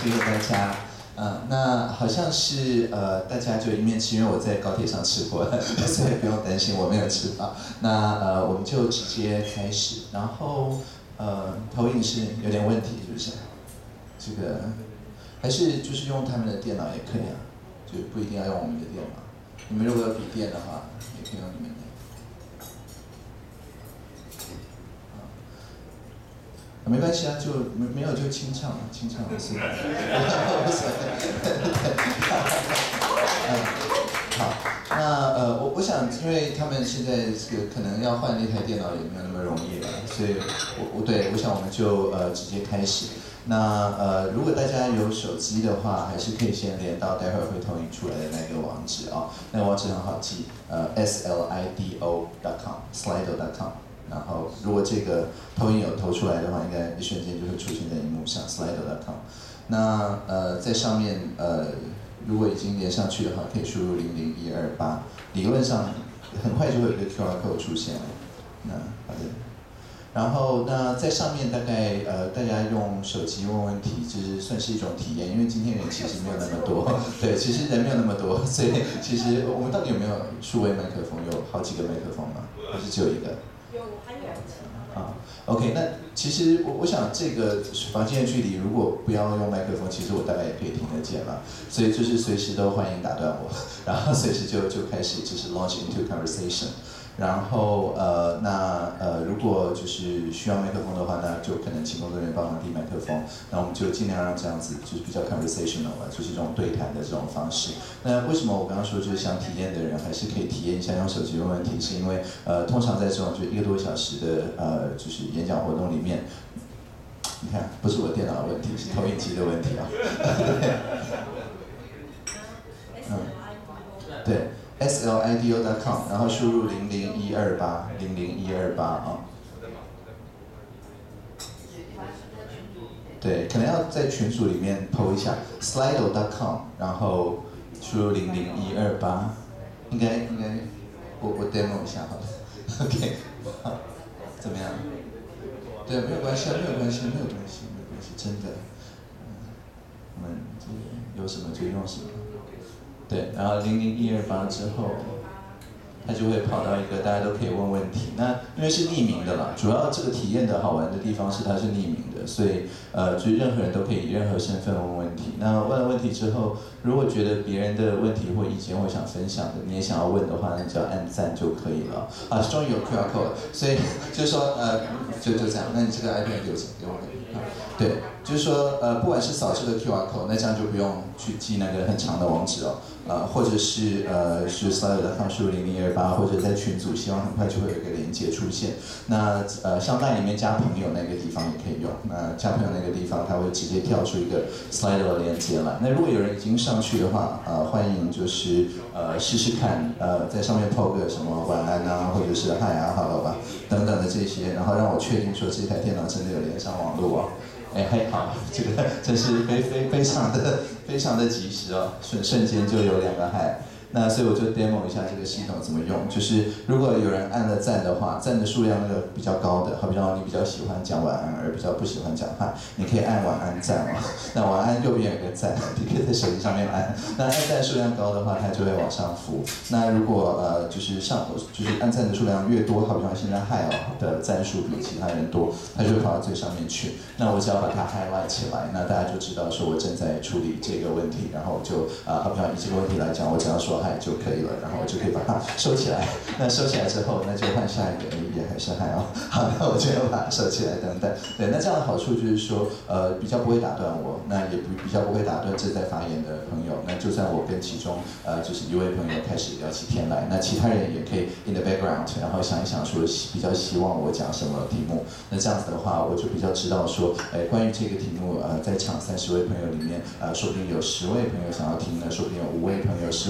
谢谢大家。那好像是大家就一面吃，因为我在高铁上吃过了，所以不用担心我没有吃到。那我们就直接开始，然后投影是有点问题，是不是？这个还是就是用他们的电脑也可以啊，就不一定要用我们的电脑。你们如果有笔电的话，也可以用你们的。没关系啊，就没有就清唱，清唱的是。好，那我想，因为他们现在这个可能要换那台电脑也没有那么容易了，所以我想我们就直接开始。那如果大家有手机的话，还是可以先连到待会儿会投影出来的那个网址啊、那个网址很好记，slido.com，slido.com。然后，如果这个投影有投出来的话，应该一瞬间就会出现在荧幕上 ，slido.com。那在上面如果已经连上去的话，可以输入00128，理论上很快就会有一个 QR code 出现了。那好的。然后那在上面大概大家用手机问问题，就是算是一种体验，因为今天人其实没有那么多，对，其实人没有那么多，所以其实我们到底有没有数位麦克风？有好几个麦克风吗？还是只有一个？ 还有啊 ，OK， 那其实我想这个房间的距离，如果不要用麦克风，其实我大概也可以听得见了。所以就是随时都欢迎打断我，然后随时就开始就是 launch into conversation。然后如果就是需要麦克风的话，那就可能请工作人员帮忙递麦克风。那我们就尽量让这样子就是比较 conversational 了，就是这种对谈的这种方式。那为什么我刚刚说就是想体验的人还是可以体验一下用手机问问题，是因为通常在这种就1个多小时的就是演讲活动里面，你看不是我电脑的问题，是投影机的问题啊。对。slido.com， 然后输入00128啊。对，可能要在群组里面 PO 一下 slido.com， 然后输入00128，应该我 demo 一下好了。OK， 好，怎么样？对，没有关系，真的。我们有什么就用什么。对，然后00128之后，它就会跑到一个大家都可以问问题。那因为是匿名的啦，主要这个体验的好玩的地方是它是匿名的，所以就任何人都可以以任何身份问问题。那问了问题之后，如果觉得别人的问题或意见或想分享的，你也想要问的话，那你只要按赞就可以了。啊，终于有 QR code 了，所以就是说就这样。那你这个 iPad 留着给我。对，就是说不管是扫这个 QR code， 那这样就不用去记那个很长的网址哦。或者是slido.com 输入00128，或者在群组，希望很快就会有一个连接出现。那像LINE里面加朋友那个地方也可以用。那加朋友那个地方，它会直接跳出一个 slido 的连接来。那如果有人已经上去的话，欢迎就是试试看，在上面 po 个什么晚安啊，或者是嗨啊、hello 吧等等的这些，然后让我确定说这台电脑真的有连上网络哦。哎，还好，这个真是非常的及时哦，瞬间就有2个嗨。那所以我就 demo 一下这个系统怎么用，就是如果有人按了赞的话，赞的数量那个比较高的，好比方你比较喜欢讲晚安，而比较不喜欢讲嗨，你可以按晚安赞哦。那晚安右边有个赞，你可以在手机上面按。那按赞数量高的话，它就会往上浮。那如果就是按赞的数量越多，好比方现在嗨的赞数比其他人多，它就会跑到最上面去。那我只要把它 highlight 起来，那大家就知道说我正在处理这个问题，然后我就好比方以这个问题来讲，我只要说嗨就可以了，然后我就可以把它收起来。那收起来之后，那就换下一个，也还是嗨哦。好，那我就要把它收起来等等。对，那这样的好处就是说，比较不会打断我，那也比较不会打断正在发言的朋友。那就算我跟其中就是一位朋友开始聊起天来，那其他人也可以 in the background， 然后想一想说比较希望我讲什么题目。那这样子的话，我就比较知道说，关于这个题目，在场30位朋友里面，说不定有10位朋友想要听呢，说不定有5位朋友、15位朋友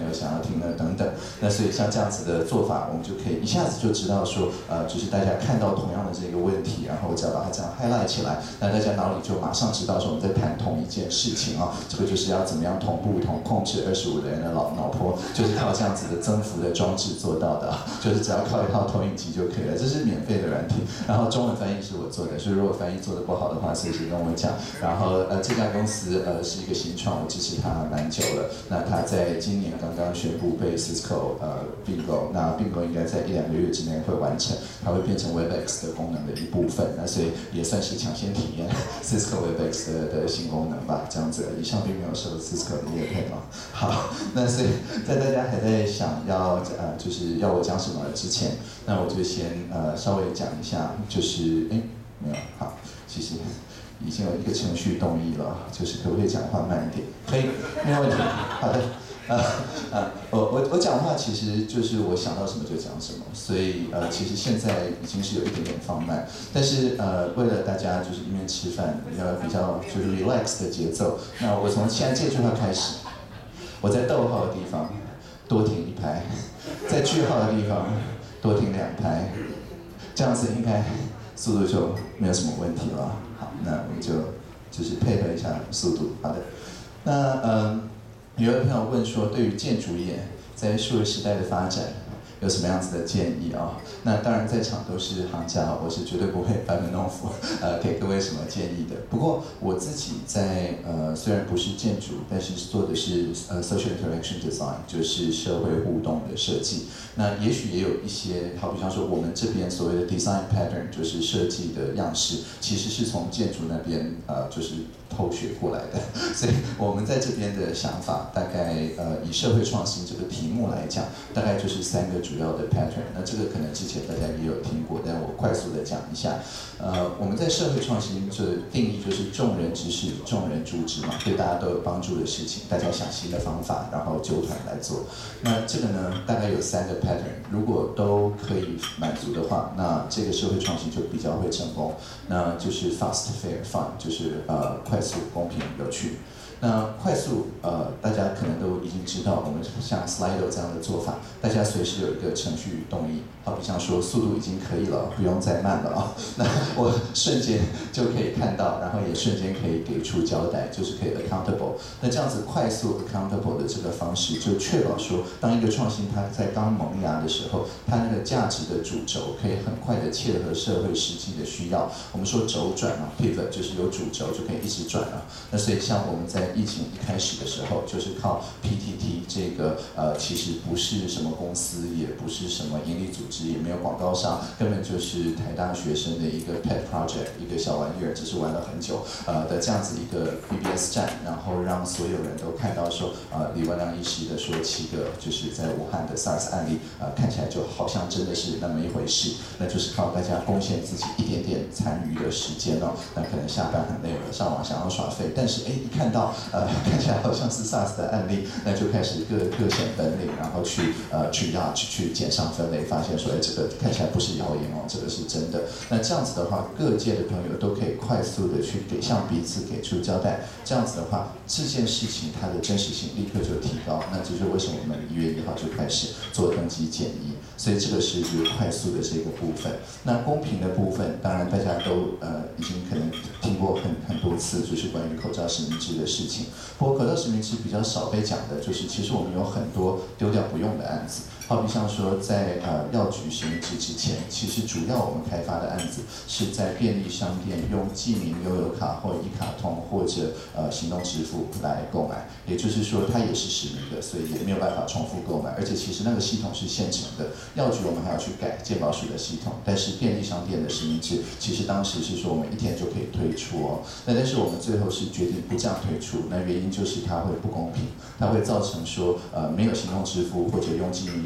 朋友想要听的等等。那所以像这样子的做法，我们就可以一下子就知道说，就是大家看到同样的这个问题，然后我只要把它这样 highlight 起来，那大家脑里就马上知道说我们在谈同一件事情啊。这个就是要怎么样同步控制25个人的脑波，就是靠这样子的增幅的装置做到的啊，就是只要靠一套投影机就可以了。这是免费的软体，然后中文翻译是我做的，所以如果翻译做得不好的话，随时跟我讲。然后这家公司是一个新创，我支持它蛮久了。那它在今年刚刚宣布被 Cisco 并购，那并购应该在1-2个月之内会完成，它会变成 Webex 的功能的一部分。那所以也算是抢先体验 Cisco Webex 的新功能吧，这样子。以上并没有受 Cisco 的业配嘛。好，那所以在大家还在想要就是要我讲什么之前，那我就先稍微讲一下，就是没有好，其实已经有一个程序动议了，就是可不可以讲话慢一点？可以，没有问题。好的。我讲话其实就是我想到什么就讲什么，所以其实现在已经是有一点点放慢，但是为了大家就是一面吃饭，要比较就是 relax 的节奏，那我从现在这句话开始，我在逗号的地方多停1拍，在句号的地方多停2拍，这样子应该速度就没有什么问题了。好，那我们就是配合一下速度。好的，那有位朋友问说，对于建筑业在数位时代的发展有什么样子的建议啊？那当然在场都是行家，我是绝对不会班门弄斧，给各位什么建议的。不过我自己在虽然不是建筑，但是做的是social interaction design， 就是社会互动的设计。那也许也有一些，好比方说我们这边所谓的 design pattern， 就是设计的样式，其实是从建筑那边就是偷学过来的。所以我们在这边的想法，大概以社会创新这个题目来讲，大概就是3个主要的 pattern。那这个可能之前大家也有听过，但我快速的讲一下。我们在社会创新这定义就是众人之事，众人助之嘛，对大家都有帮助的事情，大家想新的方法，然后纠团来做。那这个呢，大概有3个 pattern， 如果都可以满足的话，那这个社会创新就比较会成功。那就是 fast, fair, fun， 就是快速、公平、有趣。那快速，大家可能都已经知道，我们像 Slido 这样的做法，大家随时有一个程序动议，好比像说速度已经可以了，不用再慢了啊。那我瞬间就可以看到，然后也瞬间可以给出交代，就是可以 accountable。那这样子快速 accountable 的这个方式，就确保说，当一个创新它在刚萌芽的时候，它那个价值的主轴可以很快的切合社会实际的需要。我们说轴转啊 ，pivot 就是有主轴就可以一直转啊。那所以像我们在疫情一开始的时候，就是靠 PTT 这个其实不是什么公司，也不是什么营利组织，也没有广告商，根本就是台大学生的一个 pet project， 一个小玩意儿，只是玩了很久的这样子一个 BBS 站，然后让所有人都看到说李文亮医师的说7个就是在武汉的 SARS 案例看起来就好像真的是那么一回事，那就是靠大家贡献自己一点点参与的时间哦，那可能下班很累了，上网想要耍废，但是一看到看起来好像是 SARS 的案例，那就开始各显本领，然后去检上分类，发现说这个看起来不是谣言哦，这个是真的。那这样子的话，各界的朋友都可以快速的去向彼此给出交代，这样子的话，这件事情它的真实性立刻就提高。那这就是为什么我们1月1号就开始做登记检疫，所以这个是就是快速的这个部分。那公平的部分，当然大家都已经可能听过很多次，就是关于口罩实名制的事情。不过口罩实名制比较少被讲的，就是其实我们有很多丢掉不用的案子。好比像说在药局实名制之前，其实主要我们开发的案子是在便利商店用记名悠游卡或一卡通或者行动支付来购买，也就是说它也是实名的，所以也没有办法重复购买，而且其实那个系统是现成的。药局我们还要去改健保署的系统，但是便利商店的实名制其实当时是说我们1天就可以推出哦，那但是我们最后是决定不这样推出，那原因就是它会不公平，它会造成说没有行动支付或者用记名悠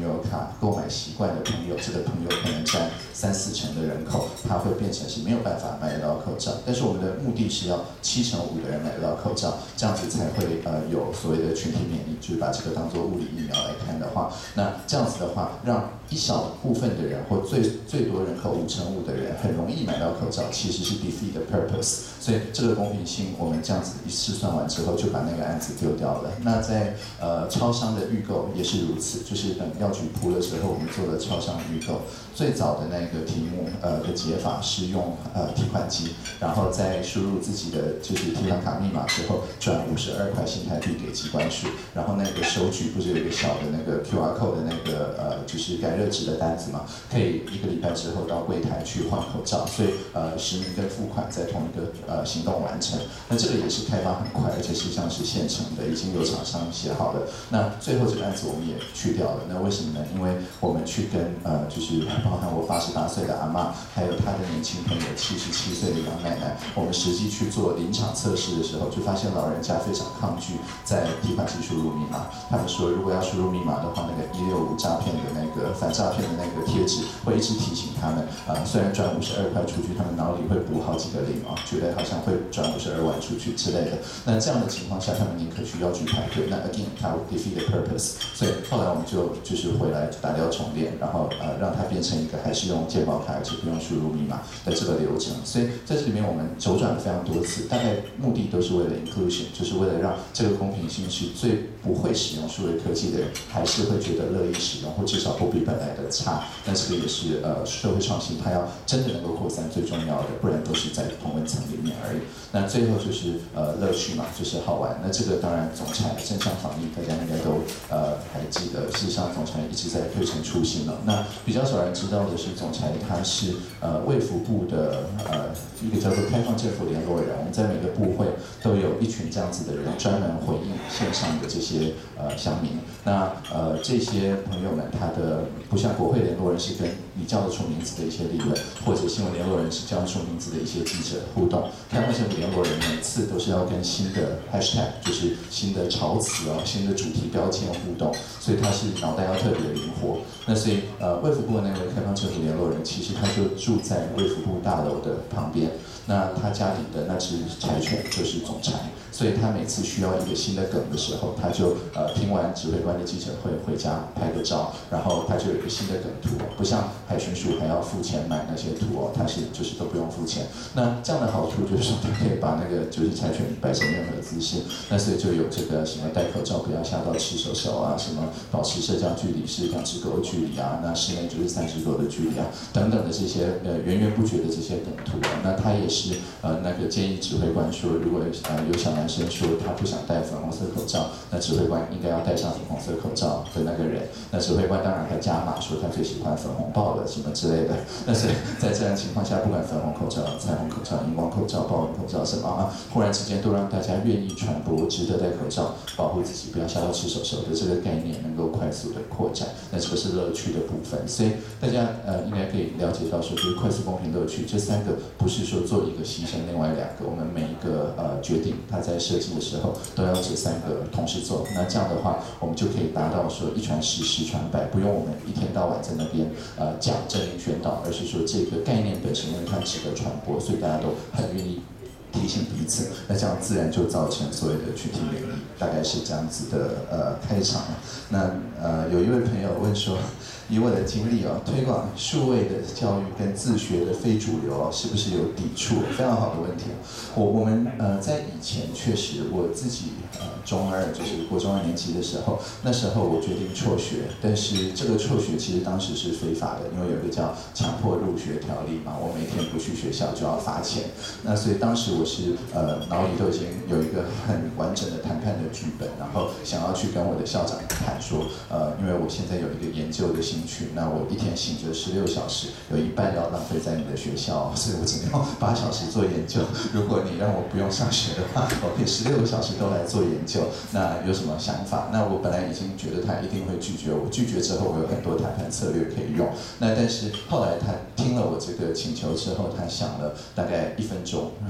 友卡购买习惯的朋友，这个朋友可能占3-4成的人口，他会变成是没有办法买得到口罩。但是我们的目的是要7成5的人买得到口罩，这样子才会有所谓的群体免疫，就是把这个当作物理疫苗来看的话，那这样子的话，让一小部分的人或最多人口5成5的人很容易买到口罩，其实是 defeat the purpose。所以这个公平性，我们这样子一试算完之后，就把那个案子丢掉了。那在超商的预购也是如此，就是等药局铺了之后，我们做了超商预购。最早的那个题目的解法是用提款机，然后再输入自己的就是提款卡密码之后，转52块新台币给机关署，然后那个收据不是有一个小的那个 QR code 的那个就是改热纸的单子嘛，可以1个礼拜之后到柜台去换口罩，所以实名跟付款在同一个行动完成。那这个也是开发很快，而且实际上是现成的，已经有厂商写好了。那最后这个案子我们也去掉了，那为什么呢？因为我们去跟就是包含我88岁的阿嬷，还有她的年轻朋友77岁的杨奶奶，我们实际去做临场测试的时候，就发现老人家非常抗拒在提款机输入密码。他们说，如果要输入密码的话，那个165诈骗的那个反诈骗的那个贴纸会一直提醒他们，虽然转52块出去，他们脑里会补好几个零觉得好像会转52万出去之类的。那这样的情况下，他们宁可去药局排队。那 again， 它 defeat the purpose。所以后来我们就是回来打掉重练，然后让它变成一个还是用健保卡，而且不用输入密码的这个流程。所以在这里面我们周转了非常多次，大概目的都是为了 inclusion， 就是为了让这个公平性是最不会使用数位科技的人，还是会觉得乐意使用，或至少不比本来的差。那这个也是社会创新，它要真的能够扩散最重要的，不然都是在同温层里面而已。那最后就是乐趣嘛，就是好玩。那这个当然总裁正向防疫，大家应该都还记得。事实上，总裁一直在推陈出新了。那比较少人知道的是，总裁他是卫福部的一个叫做开放政府联络人。我们在每个部会都有一群这样子的人，专门回应线上的这些乡民。那这些朋友们，他的不像国会联络人是跟你叫得出名字的一些立委，或者新闻联络人是叫得出名字的一些记者互动。开放政府联络人每次都是要跟新的 hashtag， 就是新的潮词新的主题标签互动，所以他是脑袋要特别灵活。那所以卫福部的那位开放政府联络人，其实他就住在卫福部大楼的旁边。那他家里的那只柴犬就是总裁，所以他每次需要一个新的梗的时候，他就听完指挥官的记者会回家拍个照，然后他就有一个新的梗图不像海巡署还要付钱买那些图他是就是都不用付钱。那这样的好处就是说，他可以把那个就是柴犬摆成任何姿势，那所以就有这个什么戴口罩不要吓到吃手手什么保持社交距离是2只狗的距离那室内就是3只狗的距离等等的这些源源不绝的这些梗图那他也是那个建议指挥官说，如果有小男生说他不想戴粉红色口罩，那指挥官应该要戴上粉红色口罩的那个人，那指挥官当然还加码说他最喜欢粉红豹了什么之类的。那所以在这样的情况下，不管粉红口罩、彩虹口罩、荧光口罩、豹纹口罩什么忽然之间都让大家愿意传播值得戴口罩、保护自己不要吓到吃手手的这个概念能够快速的扩展。那这个是乐趣的部分，所以大家应该可以了解到说，就是快速、公平、乐趣这3个不是说做一个牺牲另外2个，我们每一个决定，它在设计的时候都要这3个同时做。那这样的话，我们就可以达到说一传十，十传百，不用我们一天到晚在那边讲正令宣导，而是说这个概念本身因为它值得传播，所以大家都很愿意提醒彼此，那这样自然就造成所谓的群体免疫，大概是这样子的开场。那有一位朋友问说，以我的经历推广数位的教育跟自学的非主流是不是有抵触？非常好的问题。我们在以前确实我自己中2就是国中2年级的时候，那时候我决定辍学，但是这个辍学其实当时是非法的，因为有一个叫强迫入学条例嘛，我每天不去学校就要罚钱。那所以当时我是脑里都已经有一个很完整的谈判的剧本，然后想要去跟我的校长谈说，因为我现在有一个研究的兴趣，那我一天醒着16小时，有一半要浪费在你的学校，所以我只能用8小时做研究。如果你让我不用上学的话，我可以16个小时都来做研究。那有什么想法？那我本来已经觉得他一定会拒绝我，拒绝之后我有很多谈判策略可以用。那但是后来他听了我这个请求之后，他想了大概1分钟，很认真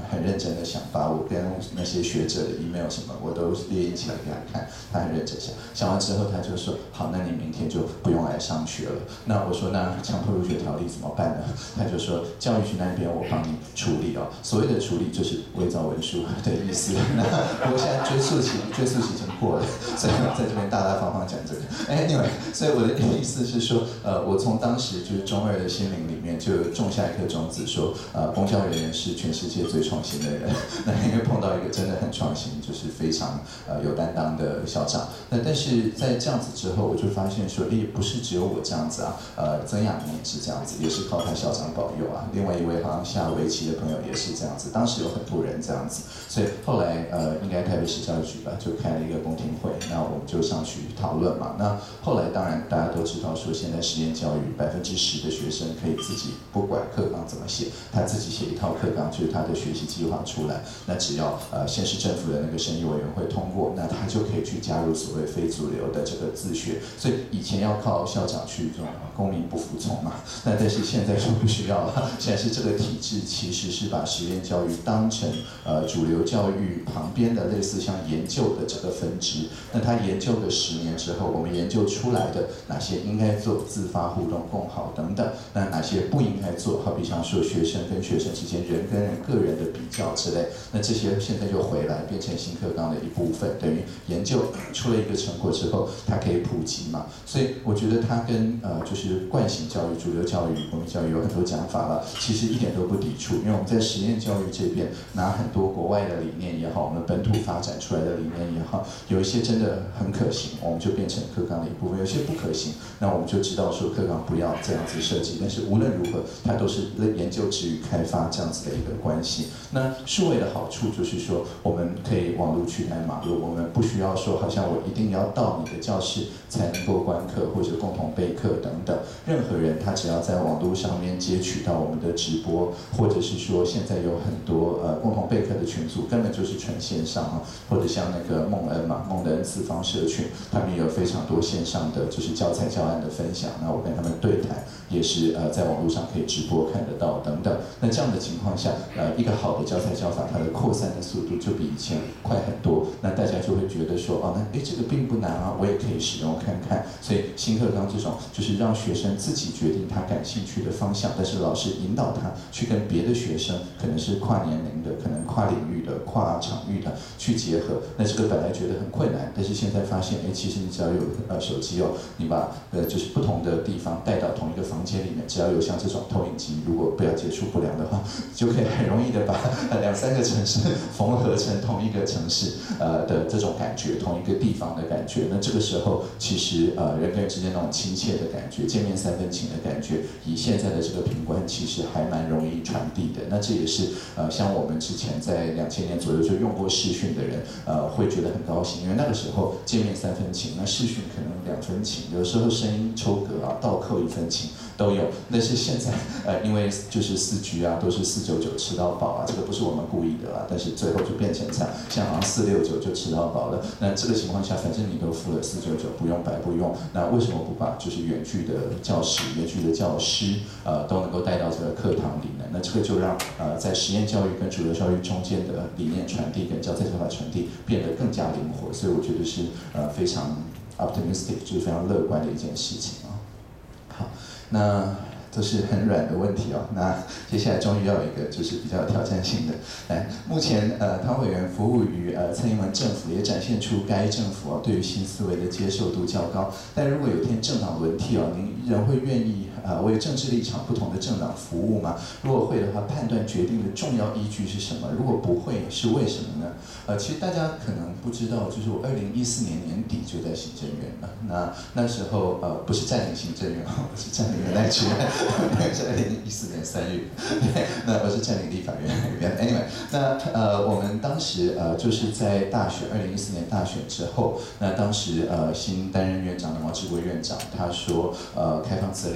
真的想把我跟那些学者的 email 什么，我都列印起来给他看，他很认真想。想完之后，他就说：好，那你明天就不用来上学了。那我说：那强迫入学条例怎么办呢？他就说：教育局那边我帮你处理哦。所谓的处理就是伪造文书的意思。那不过现在追诉期已经过了，所以在这边大大方方讲这个。Anyway， 所以我的意思是说，我从当时就是中二的心灵里面就种下一颗种子，说，公教人员是全世界最创新的人。那因为碰到一个真的很创新，就是非常有担当的校长。那但是在这样子之后，我就发现说，不是只有我这样子啊，曾雅妮也是这样子，也是靠他校长保佑啊。另外一位好像下围棋的朋友也是这样子，当时有很多人这样子，所以后来应该台北市教育局吧，就开了一个公听会，那我们就上去讨论嘛。那后来当然大家都知道说，现在实验教育10%的学生可以自己不管课纲怎么写，他自己写一套课纲，就是他的学习计划出来。那只要县市政府的那个审议委员会通过，那他就可以去加入所谓非主流的这个自学。所以以前要靠校长去这种公民不服从嘛，那但是现在就不需要了。现在是这个体制其实是把实验教育当成主流教育旁边的类似像研究的这个分支。那他研究了10年之后，我们研究出来的哪些应该做自发互动共好等等，那哪些不应该做，好比像说学生跟学生之间人跟人个人的比较之类，那这些现在就回来变成新课纲的一部分，等于研究出了一个成果之后，它可以普及嘛。所以我觉得它跟就是惯性教育、主流教育、国民教育有很多讲法了，其实一点都不抵触，因为我们在实验教育这边拿很多国外的理念也好，我们本土发展出来的理念也好，有一些真的很可行，我们就变成课纲的一部分；有些不可行，那我们就知道说课纲不要这样子设计。但是无论如何，它都是研究之于开发这样子的一个关系。那数位的好处就是说，我们可以网络取代马路，我们不需要说好像我一定要到你的教室才能够观课或者共同备课等等。任何人他只要在网络上面截取到我们的直播，或者是说现在有很多共同备课的群组，根本就是纯线上啊，或者像那个梦恩嘛，梦的恩次方社群，他们有非常多线上的就是教材教案的分享，那我跟他们对谈也是在网络上可以直播看得到等等。那这样的情况下，一个好的教材教法，它的扩散的速度就比以前快很多。那大家就会觉得说，哦，那这个并不难啊，我也可以使用看看。所以新课纲这种就是让学生自己决定他感兴趣的方向，但是老师引导他去跟别的学生，可能是跨年龄的，可能跨领域的、跨场域的去结合。那这个本来觉得很困难，但是现在发现，其实你只要有手机哦，你把就是不同的地方带到同一个房间里面，只要有像这种投影机，如果不要接触不良的话，就可以很容易的把2、3个城市缝合成同一个城市的这种感觉，同一个地方的感觉。那这个时候，其实人跟人之间那种亲切的感觉，见面3分情的感觉，以现在的这个品观，其实还蛮容易传递的。那这也是像我们之前在2000年左右就用过视讯的人，会觉得很高兴，因为那个时候见面3分情，那视讯可能2分情，有时候声音抽格啊，倒扣1分情都有。但是现在因为就是4G啊，都是499吃到饱啊，这个不是我们故意的啦，但是最后就变成这样，像好像469就吃到饱了。那这个情况下，反正你都付了499，不用白不用，那为什么不把就是远距的教室、远距的教师都能够带到这个课堂里呢？那这个就让在实验教育跟主流教育中间的理念传递跟教材教法传递变得更加灵活，所以我觉得是非常 optimistic， 就是非常乐观的一件事情啊。好，那都是很软的问题哦。那接下来终于要有一个就是比较有挑战性的。来，目前汤委员服务于蔡英文政府，也展现出该政府对于新思维的接受度较高。但如果有一天政党轮替哦，您依然会愿意为政治立场不同的政党服务吗？如果会的话，判断决定的重要依据是什么？如果不会，是为什么呢？其实大家可能不知道，就是我2014年年底就在行政院了。那时候不是占领行政院，我是占领原来局，那是2014年3月，对，那我是占领立法院那边。Anyway， 那我们当时就是在大选2014年大选之后，那当时新担任院长的毛治国院长他说开放资料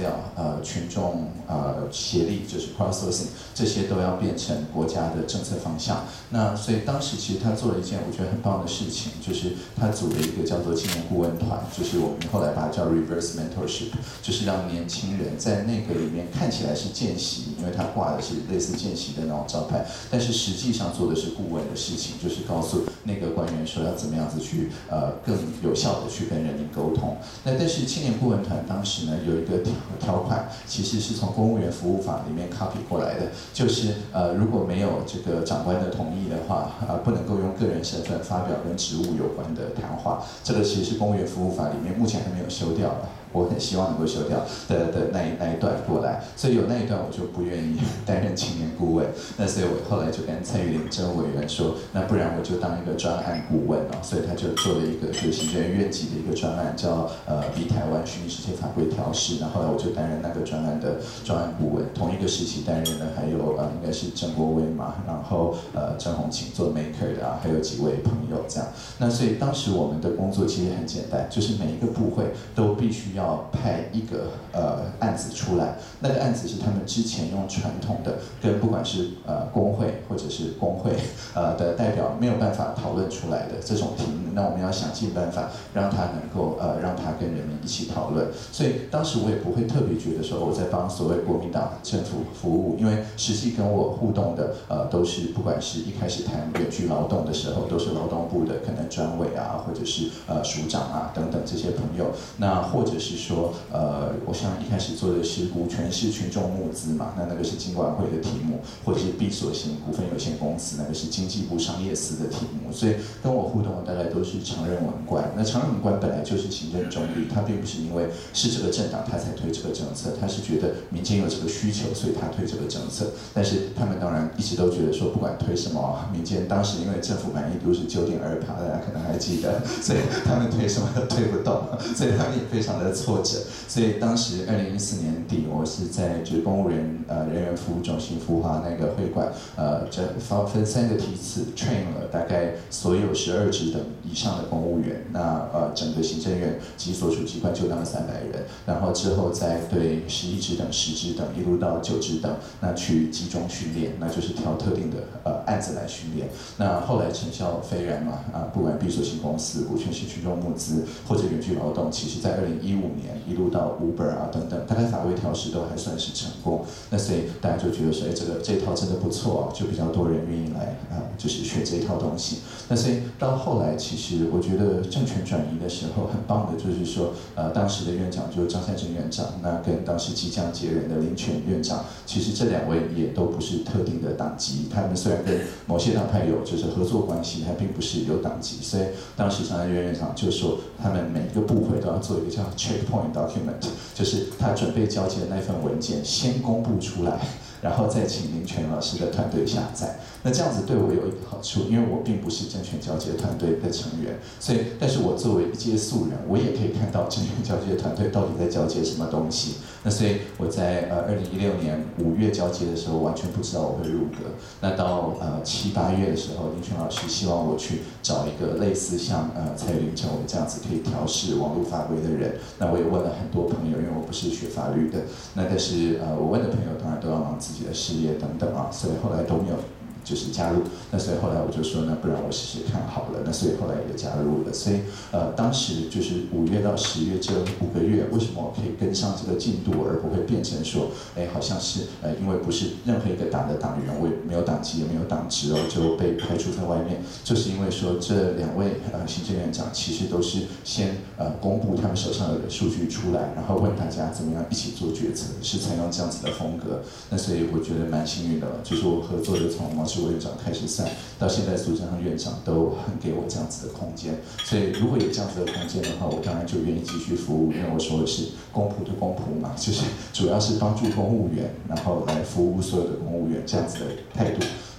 群众协力，就是 crowdsourcing， 这些都要变成国家的政策方向。那所以当时其实他做了一件我觉得很棒的事情，就是他组了一个叫做青年顾问团，就是我们后来把它叫 reverse mentorship， 就是让年轻人在那个里面看起来是见习，因为他挂的是类似见习的那种招牌，但是实际上做的是顾问的事情，就是告诉那个官员说要怎么样子去更有效的去跟人民沟通。那但是青年顾问团当时呢有一个条款，其实是从公务员服务法里面 copy 过来的，就是如果没有这个长官的同意的话，不能够用个人身份发表跟职务有关的谈话。这个其实是公务员服务法里面目前还没有修掉的。我很希望能够修掉的那一段过来，所以有那一段我就不愿意担任青年顾问。那所以我后来就跟蔡玉玲政务委员说，那不然我就当一个专案顾问哦。所以他就做了一个就是行政院院级的一个专案，叫比台湾虚拟世界法规调试。然后后来我就担任那个专案的专案顾问。同一个时期担任的还有应该是郑国威嘛，然后郑红琴做 maker 的还有几位朋友这样。那所以当时我们的工作其实很简单，就是每一个部会都必须要派一个案子出来，那个案子是他们之前用传统的跟不管是工会或者是工会的代表没有办法讨论出来的这种题目，那我们要想尽办法让他能够让他跟人民一起讨论。所以当时我也不会特别觉得说我在帮所谓国民党政府服务，因为实际跟我互动的都是不管是一开始谈远距劳动的时候，都是劳动部的可能专委啊，或者是署长啊等等这些朋友。那或者是说，我想一开始做的是股权式群众募资嘛，那个是经管会的题目，或者是闭锁型股份有限公司，那个是经济部商业司的题目。所以跟我互动的大概都是常任文官。那常任文官本来就是行政中立，他并不是因为是这个政党他才推这个政策，他是觉得民间有这个需求，所以他推这个政策。但是他们当然一直都觉得说，不管推什么，民间当时因为政府满意度是9.2%，大家可能还记得，所以他们推什么都推不动，所以他们也非常的挫折。所以当时2014年底，我是在就是公务员人员服务中心孵化那个会馆，分3个梯次 train 了大概所有12职等以上的公务员，那整个行政院及所属机关就那么300人，然后之后再对11职等、10职等一路到9职等，那去集中训练，那就是挑特定的案子来训练。那后来成效斐然嘛，不管闭锁型公司、股权式群众募资或者远距劳动，其实在2015年一路到 Uber 啊等等，大概法规调试都还算是成功。那所以大家就觉得说，这套真的不错啊，就比较多人愿意来就是学这一套东西。那所以到后来，其实我觉得政权转移的时候，很棒的就是说，当时的院长就是张善政院长，那跟当时即将接任的林权院长，其实这2位也都不是特定的党籍，他们虽然跟某些党派有就是合作关系，他并不是有党籍。所以当时张善政院长就说，他们每一个部会都要做一个叫 checkpoint document， 就是他准备交接的那份文件先公布出来，然后再请林权老师的团队下载。那这样子对我有一个好处，因为我并不是政权交接团队的成员，所以但是我作为一介素人，我也可以看到政权交接团队到底在交接什么东西。那所以我在2016年5月交接的时候，完全不知道我会入阁。那到7、8月的时候，林权老师希望我去找一个类似像蔡林政委这样子可以调试网络法规的人。那我也问了很多朋友，因为我不是学法律的。那但是我问的朋友当然都要忙自己的事业等等啊，所以后来都没有就是加入。那所以后来我就说，那不然我试试看好了。那所以后来也加入了。所以当时就是5月到10月这5个月，为什么我可以跟上这个进度，而不会变成说，好像是因为不是任何一个党的党员，我也没有党籍也没有党职就被排除在外面，就是因为说这2位行政院长其实都是先公布他们手上的数据出来，然后问大家怎么样一起做决策，是采用这样子的风格。那所以我觉得蛮幸运的，就是我合作的从毛志伟院长开始算，到现在苏贞昌院长都很给我这样子的空间。所以如果有这样子的空间的话，我当然就愿意继续服务，因为我说的是公仆的公仆嘛，就是主要是帮助公务员，然后来服务所有的公务员这样子的态度。那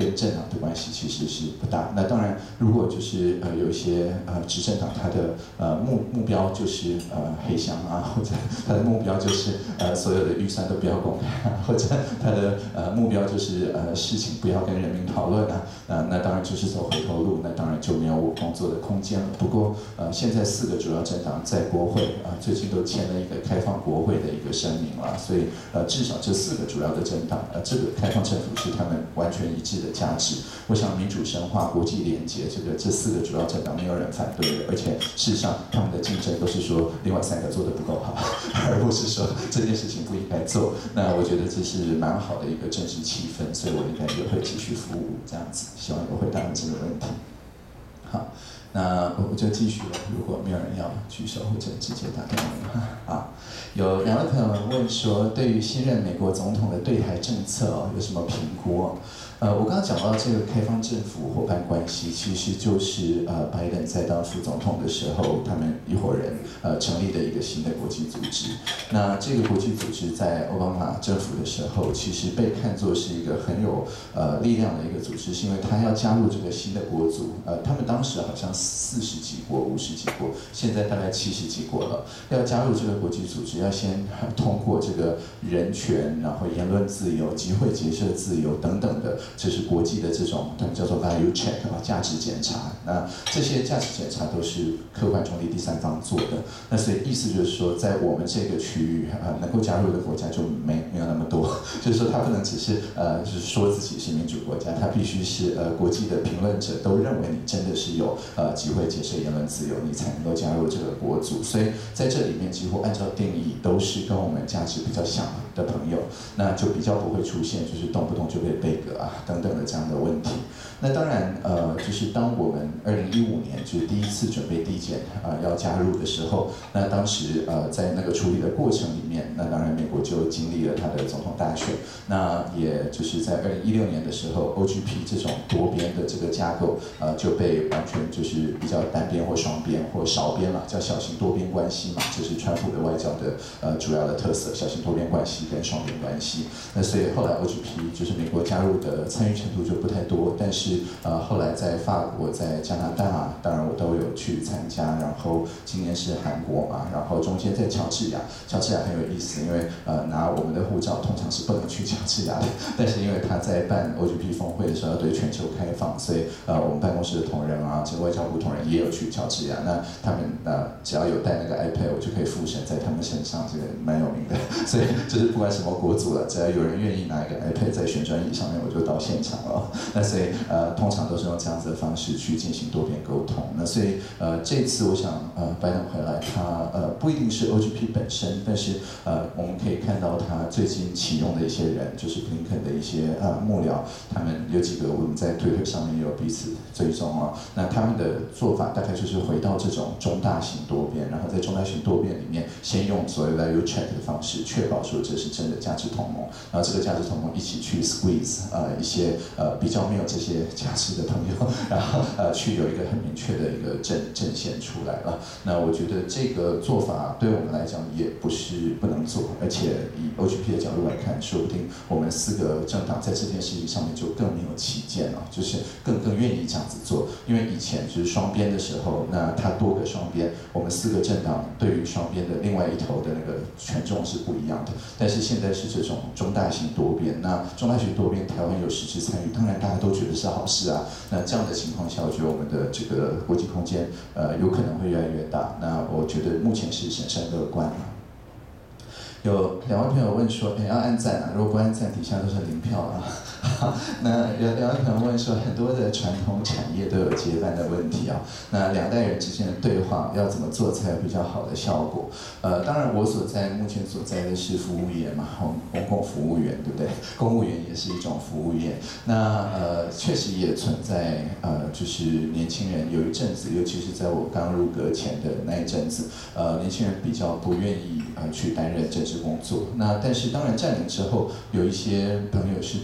跟政党的关系其实是不大。那当然，如果就是有一些执政党，它的目标就是黑箱啊，或者它的目标就是所有的预算都不要公开，或者它的目标就是事情不要跟人民讨论啊，那当然就是走回头路，那当然就没有我工作的空间了。不过现在4个主要政党在国会最近都签了一个开放国会的一个声明了，所以至少这4个主要的政党这个开放政府是他们完全一致的价值。我想民主深化、国际连结，这4个主要政党没有人反对的，而且事实上他们的竞争都是说另外3个做得不够好，而不是说这件事情不应该做。那我觉得这是蛮好的一个政治气氛，所以我应该也会继续服务这样子，希望有回答你这个问题。好，那我就继续了。如果没有人要举手或者直接打电话，好，有2位朋友们问说，对于新任美国总统的对台政策有什么评估？我刚刚讲到这个开放政府伙伴关系，其实就是拜登在当副总统的时候，他们一伙人成立的一个新的国际组织。那这个国际组织在奥巴马政府的时候，其实被看作是一个很有力量的一个组织，是因为他要加入这个新的国组，他们当时好像40几国、50几国，现在大概70几国了。要加入这个国际组织，要先通过这个人权，然后言论自由、集会结社自由等等的。这是国际的这种，他们叫做 value check 价值检查。那这些价值检查都是客观中立第三方做的。那所以意思就是说，在我们这个区域能够加入的国家就没有那么多。就是说，他不能只是就是说自己是民主国家，他必须是国际的评论者都认为你真的是有集会结社言论自由，你才能够加入这个国组。所以在这里面几乎按照定义都是跟我们价值比较像的朋友，那就比较不会出现就是动不动就被背革等等的这样的问题。那当然，就是当我们2015年就是第一次准备递减要加入的时候，那当时在那个处理的过程里面，那当然美国就经历了他的总统大选，那也就是在2016年的时候 ，OGP 这种多边的这个架构就被完全就是比较单边或双边或少边了，叫小型多边关系嘛，这是川普的外交的主要的特色，小型多边关系跟双边关系。那所以后来 OGP 就是美国加入的参与程度就不太多，但是后来在法国、在加拿大，当然我都有去参加，然后今年是韩国嘛，然后中间在乔治亚很有意思，因为拿我们的护照通常是不能去乔治亚的，但是因为他在办 OGP 峰会的时候要对全球开放，所以我们办公室的同仁这个外交部同仁也有去乔治亚，那他们只要有带那个 iPad， 我就可以附身在他们身上，这个蛮有名的，所以就是不管什么国组了，只要有人愿意拿一个 iPad 在旋转椅上面，我就到现场了。那所以通常都是用这样子的方式去进行多边沟通。那所以这次我想拜登回来，他不一定是 OGP 本身，但是我们可以看到他最近启用的一些人，就是布林肯的一些幕僚，他们有几个我们在Twitter上面也有彼此追踪那他们的做法大概就是回到这种中大型多边，然后在中大型多边里面，先用所谓 value check 的方式，确保说这是真的价值同盟，然后这个价值同盟一起去 squeeze 一些比较没有这些价值的朋友，然后去有一个很明确的一个阵线出来了。那我觉得这个做法对我们来讲也不是不能做，而且以 OGP 的角度来看，说不定我们4个政党在这件事情上面就更没有歧见就是更愿意这样子做。因为以前就是双边的时候，那它多个双边，我们4个政党对于双边的另外一头的那个权重是不一样的。但是现在是这种中大型多边，那中大型多边台湾有实质参与，当然大家都觉得是好事啊。那这样的情况下，我觉得我们的这个国际空间有可能会越来越大。那我觉得目前是审慎乐观。有2位朋友问说，要按赞如果不按赞，底下都是0票那有2位朋友问说，很多的传统产业都有接班的问题那2代人之间的对话要怎么做才有比较好的效果？当然我目前所在的是服务业嘛，公共服务员，对不对？公务员也是一种服务业。那确实也存在就是年轻人有一阵子，尤其是在我刚入阁前的那一阵子，年轻人比较不愿意去担任政治工作。那但是当然占领之后，有一些朋友是比较愿意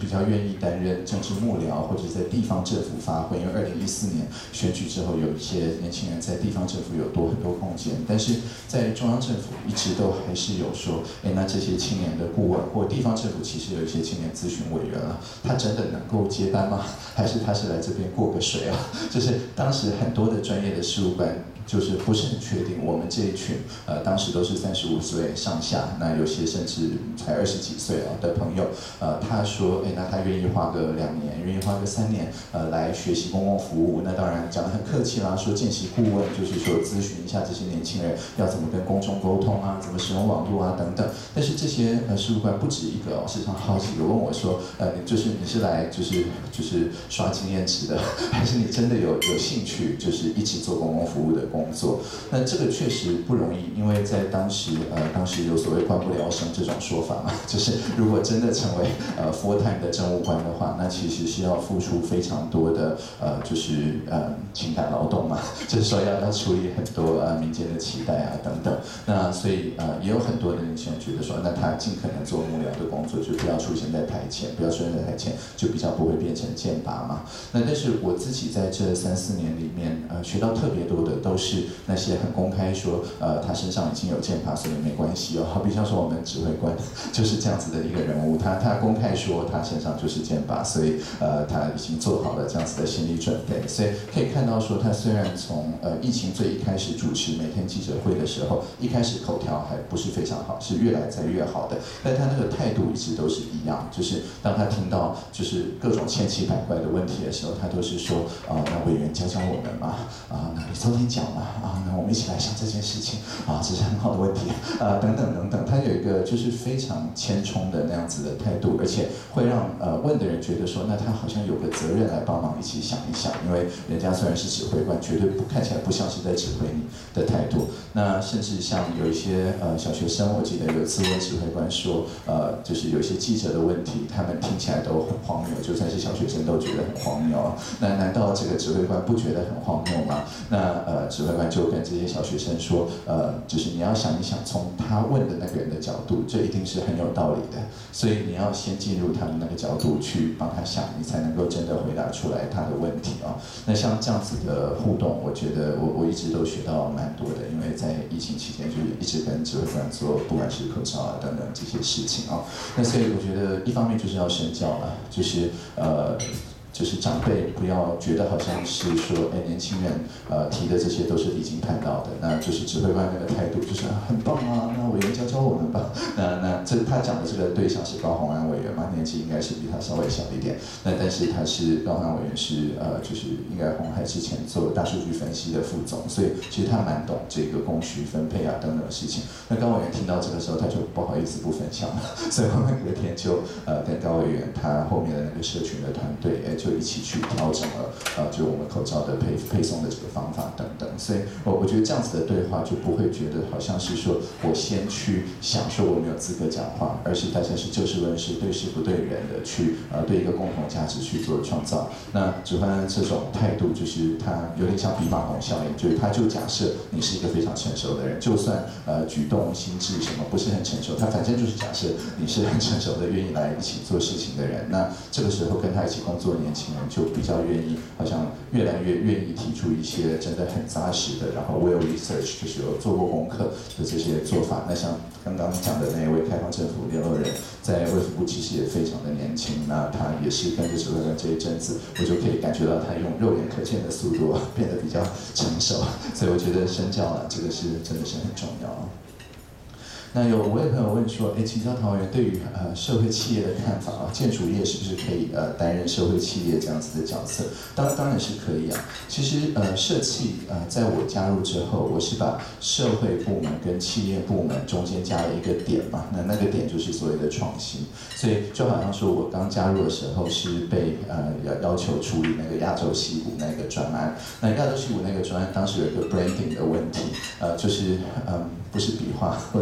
意担任政治幕僚或者在地方政府发挥，因为2014年选举之后，有一些年轻人在地方政府有很多空间，但是在中央政府一直都还是有说，那这些青年的顾问或地方政府其实有一些青年咨询委员啊，他真的能够接班吗？还是他是来这边过个水啊？就是当时很多的专业的事务官。就是不是很确定，我们这一群当时都是35岁上下，那有些甚至才20几岁的朋友，他说，那他愿意花个2年，愿意花个3年，来学习公共服务。那当然讲得很客气啦，说见习顾问就是说咨询一下这些年轻人要怎么跟公众沟通啊，怎么使用网络啊等等。但是这些事务官不止一个市场好几个问我说，你是来就是刷经验值的，还是你真的有兴趣就是一直做公共服务的工作？那这个确实不容易，因为在当时有所谓官不聊生这种说法嘛，就是如果真的成为full time 的政务官的话，那其实是要付出非常多的就是情感劳动嘛，就是说要处理很多民间的期待啊等等。那所以也有很多的年轻人觉得说，那他尽可能做幕僚的工作，就不要出现在台前，不要出现在台前，就比较不会变成剑拔嘛。那但是我自己在这3、4年里面学到特别多的都是那些很公开说，他身上已经有剑拔，所以没关系哦。好比像说我们指挥官就是这样子的一个人物，他公开说他身上就是剑拔，所以他已经做好了这样子的心理准备。所以可以看到说，他虽然从疫情最一开始主持每天记者会的时候，一开始口条还不是非常好，是越来才越好的，但他那个态度一直都是一样，就是当他听到就是各种千奇百怪的问题的时候，他都是说那委员教我们嘛，那你昨天讲嘛，那我们一起来想这件事情这是很好的问题等等等等。他有一个就是非常谦冲的那样子的态度，而且会让问的人觉得说，那他好像有个责任来帮忙一起想一想，因为人家虽然是指挥官，绝对看起来不像是在指挥你的态度。那甚至像有一些小学生，我记得有一次问指挥官说，就是有一些记者的问题，他们听起来都很荒谬，就算是小学生都觉得很荒谬。那难道这个指挥官不觉得很荒谬吗？那指挥官就跟这些小学生说，就是你要想一想，从他问的那个人的角度，这一定是很有道理的，所以你要先进入他们那个角度去帮他想，你才能够真的回答出来他的问题那像这样子的互动，我觉得我一直都学到蛮多的，因为在疫情期间就是一直跟指挥官做，不管是口罩等等这些事情那所以我觉得一方面就是要身教了，就是长辈不要觉得好像是说，年轻人提的这些都是离经叛道的，那就是指挥官那个态度就是很棒啊，那委员教我们吧。那他讲的这个对象是高虹安委员嘛，年纪应该是比他稍微小一点，但是他是高虹安委员是就是应该鸿海之前做大数据分析的副总，所以其实他蛮懂这个供需分配等等的事情。那高委员听到这个时候，他就不好意思不分享了，所以我们隔天就跟高委员他后面的那个社群的团队就一起去调整了就我们口罩的配送的这个方法等等。所以我觉得这样子的对话就不会觉得好像是说我先去想说我没有资格讲话，而是大家是就事论事，对事不对人的去对一个共同价值去做创造。那指挥官这种态度就是他有点像比马洪效应，就是他就假设你是一个非常成熟的人，就算举动心智什么不是很成熟，他反正就是假设你是很成熟的，愿意来一起做事情的人。那这个时候跟他一起工作的年轻人就比较愿意，好像越来越愿意提出一些真的很扎实的，然后 well research 就是有做过功课的这些做法。那像刚刚讲的那一位开放政府联络人，在卫福部其实也非常的年轻，那他也是跟着指挥官这一阵子，我就可以感觉到他用肉眼可见的速度变得比较成熟，所以我觉得身教这个是真的是很重要。那有5位朋友问说，请教陶委员对于社会企业的看法建筑业是不是可以担任社会企业这样子的角色？当然是可以其实社企在我加入之后，我是把社会部门跟企业部门中间加了一个点嘛，那个点就是所谓的创新。所以就好像说我刚加入的时候是被要求处理那个亚洲西湖那个专案，那亚洲西湖那个专案当时有一个 branding 的问题，就是不是笔画或什么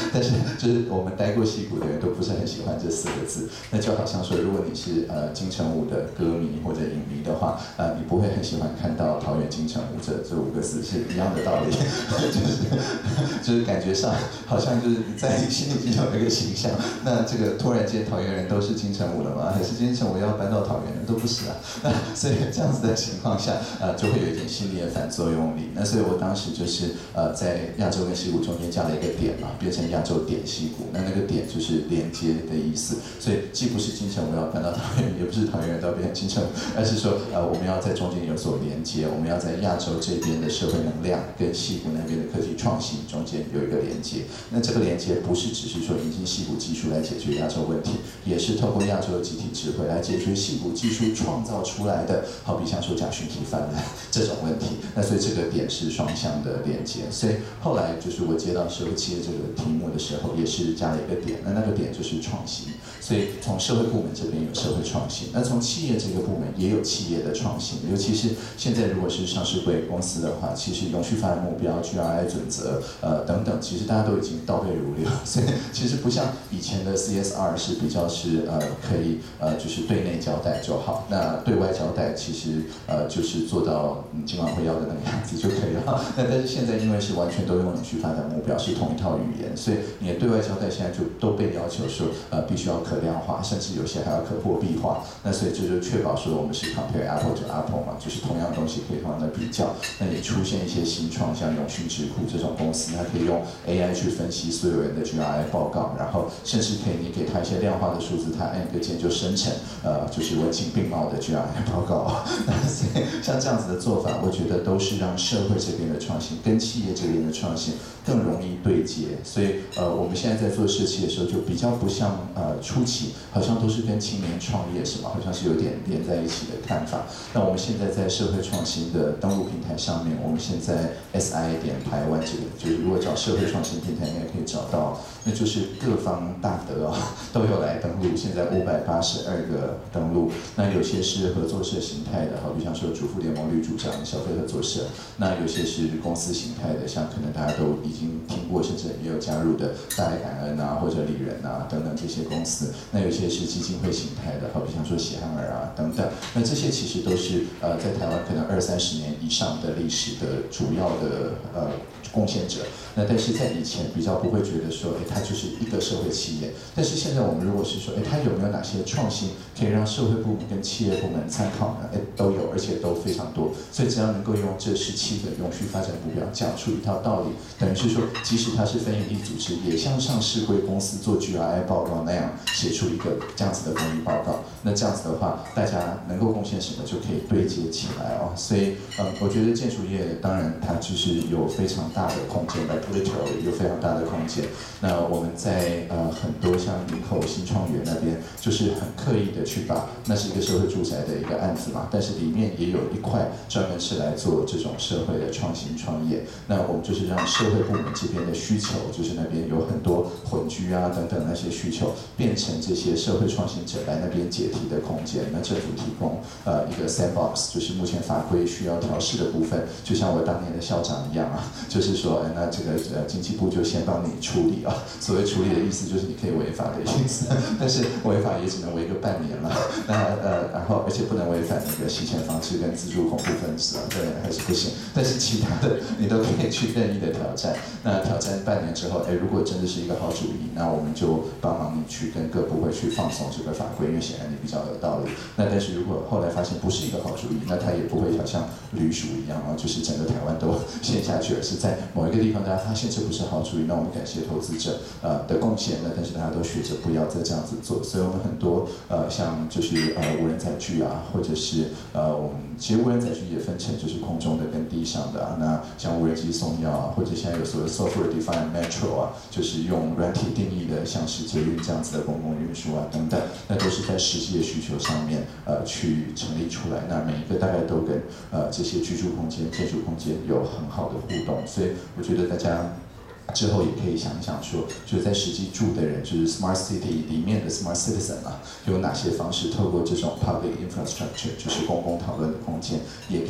但是就是我们待过矽谷的人都不是很喜欢这4个字。那就好像说，如果你是金城武的歌迷或者影迷的话，你不会很喜欢看到桃园金城武这5个字是一样的道理，就是感觉上好像就是你在心里已经有一个形象，那这个突然间桃园人都是金城武了吗？还是金城武要搬到桃园人？都不是啊。那所以这样子的情况下，就会有一点心理的反作用力。那所以我当时就是在亚洲跟矽谷中间加了一个点嘛，变成亚洲点矽谷。那个点就是连接的意思，所以既不是金城武要搬到桃园，也不是桃园人要变成金城武，而是说我们要在中间有所连接，我们要在亚洲这边的社会能量跟矽谷那边的科技创新中间有一个连接。那这个连接不是只是说引进矽谷技术来解决亚洲问题，也是透过亚洲的集体智慧来解决矽谷技术创造出来的，好比像说假讯息泛滥这种问题。那所以这个点是双向的连接。所以后来就是我接到社会企业这个题目的时候，也是加了一个点，那个点就是创新。所以从社会部门这边有社会创新，那从企业这个部门也有企业的创新。尤其是现在如果是上市柜公司的话，其实永续发展目标、GRI 准则等等，其实大家都已经倒背如流。所以其实不像以前的 CSR 是比较是可以就是对内交代就好，那对外交代其实就是做到金管会要的那个样子就可以了。那但是现在因为是完全都用永续发展目标，是同一套语言，所以你的对外交代现在就都被要求说必须要可量化，甚至有些还要可货币化。那所以这就确保说我们是 compare apple to apple 嘛，就是同样东西可以同样的比较。那也出现一些新创，像永续智库这种公司，它可以用 AI 去分析所有人的 GRI 报告，然后甚至可以你给它一些量化的数字，它按一个键就生成就是文情并茂的 GRI 报告。那所以像这样子的做法，我觉得都是让社会这边的创新跟企业这边的创新更容易对接。所以我们现在在做社企的时候，就比较不像初期好像都是跟青年创业什么，好像是有点连在一起的看法。那我们现在在社会创新的登录平台上面，我们现在 SI.台湾这个，就是如果找社会创新平台，应该可以找到，那就是各方大德都有来登录，现在582个登录。那有些是合作社形态的，好比像说主妇联盟绿主张消费合作社，那有些是公司形态的，像可能大家都已经听过，甚至也有加入的大爱感恩或者里仁等等这些公司。那有些是基金会形态的，好比像说喜憨儿等等。那这些其实都是在台湾可能20-30年以上的历史的主要的贡献者。那但是在以前比较不会觉得说，它就是一个社会企业。但是现在我们如果是说，它有没有哪些创新可以让社会部门跟企业部门参考呢？都有，而且都非常多。所以只要能够用这17个永续发展目标讲出一套道理，等于是说，即使它是非营利组织，也像上市柜公司做 GRI 报告那样写出一个这样子的公益报告。那这样子的话，大家能够贡献什么就可以对接起来所以我觉得建筑业当然它就是有非常大的空间 ，literally 有非常大的空间。那我们在很多像林口新创园那边，就是很刻意的去把，那是一个社会住宅的一个案子嘛，但是里面也有一块专门是来做这种社会的创新创业。那我们就是让社会部门这边的需求，就是那边有很多混居等等那些需求，变成这些社会创新者来那边解题的空间。那政府提供一个 sandbox， 就是目前法规需要调试的部分，就像我当年的校长一样就是说，那这个经济部就先帮你处理所谓处理的意思就是你可以违法的意思，但是违法也只能违个半年了。那然后而且不能违反那个洗钱防治跟资助恐怖分子对，还是不行。但是其他的你都可以去任意的挑战。那挑战半年之后，如果真的是一个好主意，那我们就帮忙你去跟各部会去放松这个法规，因为显然你比较有道理。那但是如果后来发现不是一个好主意，那它也不会好像驴鼠一样就是整个台湾都陷下去，而是在某一个地方大家发现这不是好主意，那我们感谢投资者的贡献，那但是大家都学着不要再这样子做。所以我们很多像就是无人载具或者是我们其实无人载具也分成就是空中的跟地上的那像无人机送药或者现在有所谓 software defined metro 就是用软体定义的像是捷运这样子的公共运输等等，那都是在实际的需求上面去成立出来。那每一个大概都跟这些居住空间、建筑空间有很好的互动，所以我觉得大家之后也可以想一想说，就是在实际住的人，就是 smart city 里面的 smart citizen 有哪些方式透过这种 public infrastructure， 就是公共讨论的空间，也可以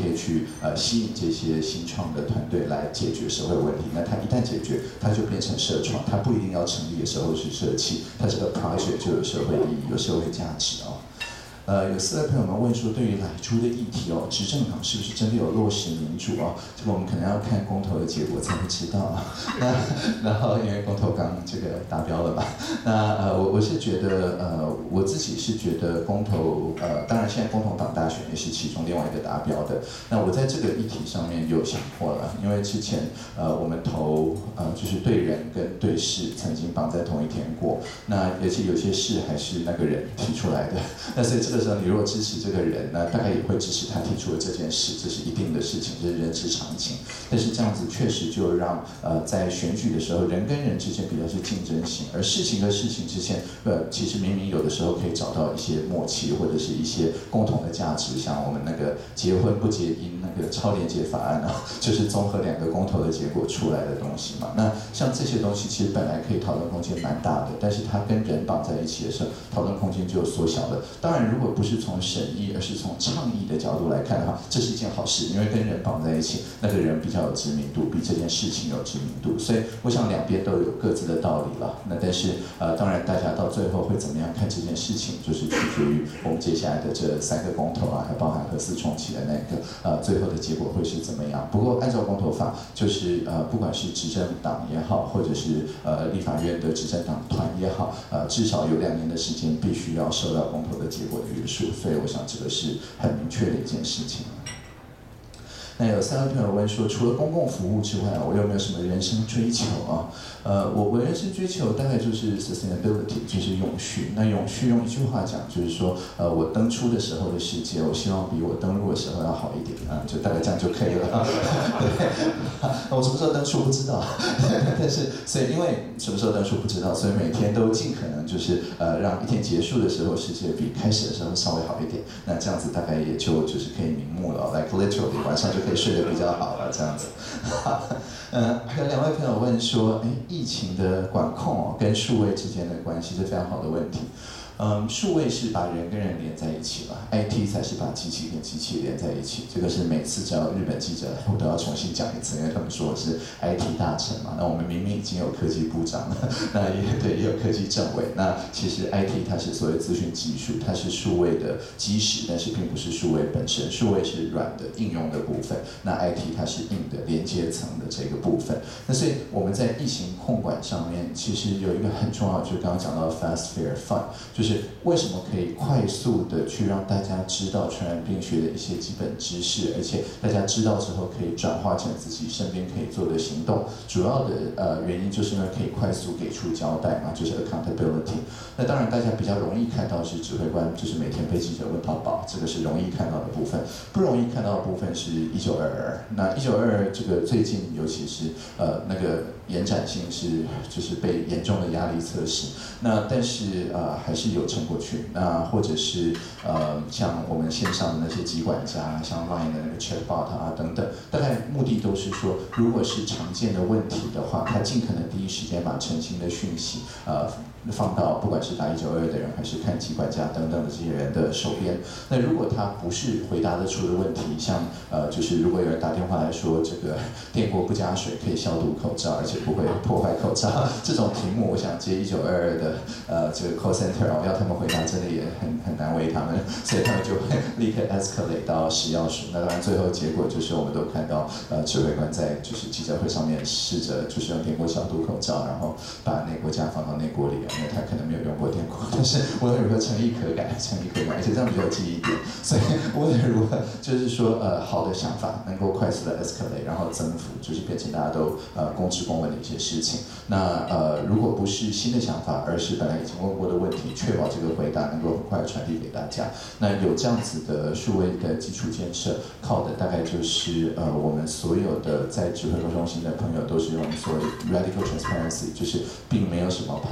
以去吸引这些新创的团队来解决社会问题。那它一旦解决，它就变成社创，它不一定要成立的时候是社企，它这个 project 就有社会意义、有社会价值哦。有4位朋友们问说，对于莱猪的议题哦，执政党是不是真的有落实民主哦？这个我们可能要看公投的结果才会知道啊。然后因为公投刚这个达标了嘛，那我是觉得我自己是觉得公投当然现在公投党大选也是其中另外一个达标的。那我在这个议题上面有想过了，因为之前我们投就是对人跟对事曾经绑在同一天过，那而且有些事还是那个人提出来的，那所以这个时候你如果支持这个人，那大概也会支持他提出的这件事，这是一定的事情，这是人之常情。但是这样子确实就让在选举的时候，人跟人之间比较是竞争性，而事情和事情之间，其实明明有的时候可以找到一些默契，或者是一些共同的价值，像我们那个结婚不结姻那个超连结法案啊，就是综合2个公投的结果出来的东西嘛。那像这些东西其实本来可以讨论空间蛮大的，但是它跟人绑在一起的时候，讨论空间就缩小了。当然，如果不是从审议，而是从倡议的角度来看的话，这是一件好事，因为跟人绑在一起，那个人比较有知名度，比这件事情有知名度，所以我想两边都有各自的道理了。那但是当然大家到最后会怎么样看这件事情，就是取决于我们接下来的这3个公投啊，还包含核四重启的那个最后的结果会是怎么样。不过按照公投法，就是不管是执政党也好，或者是立法院的执政党团也好，至少有2年的时间必须要受到公投的结果的约束，所以我想这个是很明确的一件事情。那有3位朋友问说，除了公共服务之外，我有没有什么人生追求啊？我人生追求大概就是 sustainability， 就是永续。那永续用一句话讲，就是说，我登出的时候的世界，我希望比我登陆的时候要好一点啊，就大概这样就可以了。对，我什么时候登出不知道，但是所以因为什么时候登出不知道，所以每天都尽可能就是让一天结束的时候世界比开始的时候稍微好一点。那这样子大概也就是可以瞑目了 ，like literally 晚上就可以睡得比较好了，这样子。还有2位朋友问说，疫情的管控跟数位之间的关系是非常好的问题。数位是把人跟人连在一起了 ，IT 才是把机器跟机器连在一起。这个是每次只要日本记者来，我都要重新讲一次，因为他们说我是 IT 大臣嘛。那我们明明已经有科技部长了，那也有科技政委。那其实 IT 它是所谓资讯技术，它是数位的基石，但是并不是数位本身。数位是软的应用的部分，那 IT 它是硬的连接层的这个部分。那所以我们在疫情控管上面，其实有一个很重要，就是刚刚讲到的 fast fair fun， 就是为什么可以快速的去让大家知道传染病学的一些基本知识，而且大家知道之后可以转化成自己身边可以做的行动。主要的原因就是因为可以快速给出交代嘛，就是 accountability。那当然大家比较容易看到是指挥官，就是每天被记者问到饱，这个是容易看到的部分。不容易看到的部分是1922。那1922这个最近尤其是那个延展性是就是被严重的压力测试。那但是还是有撑过去。那或者是像我们线上的那些疾管家，像 Line 的那个 Chatbot 啊等等，大概目的都是说，如果是常见的问题的话，他尽可能第一时间把澄清的讯息放到不管是打1922的人，还是看疾管家等等的这些人的手边。那如果他不是回答得出的问题，像就是如果有人打电话来说这个电锅不加水可以消毒口罩，而且不会破坏口罩这种题目，我想接1922的这个 call center 要他们回答，真的也很难为他们，所以他们就会立刻 escalate 到食药署。那当然最后结果就是我们都看到指挥官在就是记者会上面试着就是用电锅消毒口罩，然后把内锅架放到内锅里，因为他可能没有用过电锅，但是无论如何诚意可改，诚意可改，而且这样比较有记忆点。所以无论如何，就是说好的想法能够快速的 escalate， 然后增幅，就是变成大家都公知公问的一些事情。那如果不是新的想法，而是本来已经问过的问题，确保这个回答能够很快传递给大家。那有这样子的数位的基础建设，靠的大概就是我们所有的在指挥中心的朋友都是用所谓 radical transparency， 就是并没有什么怕给人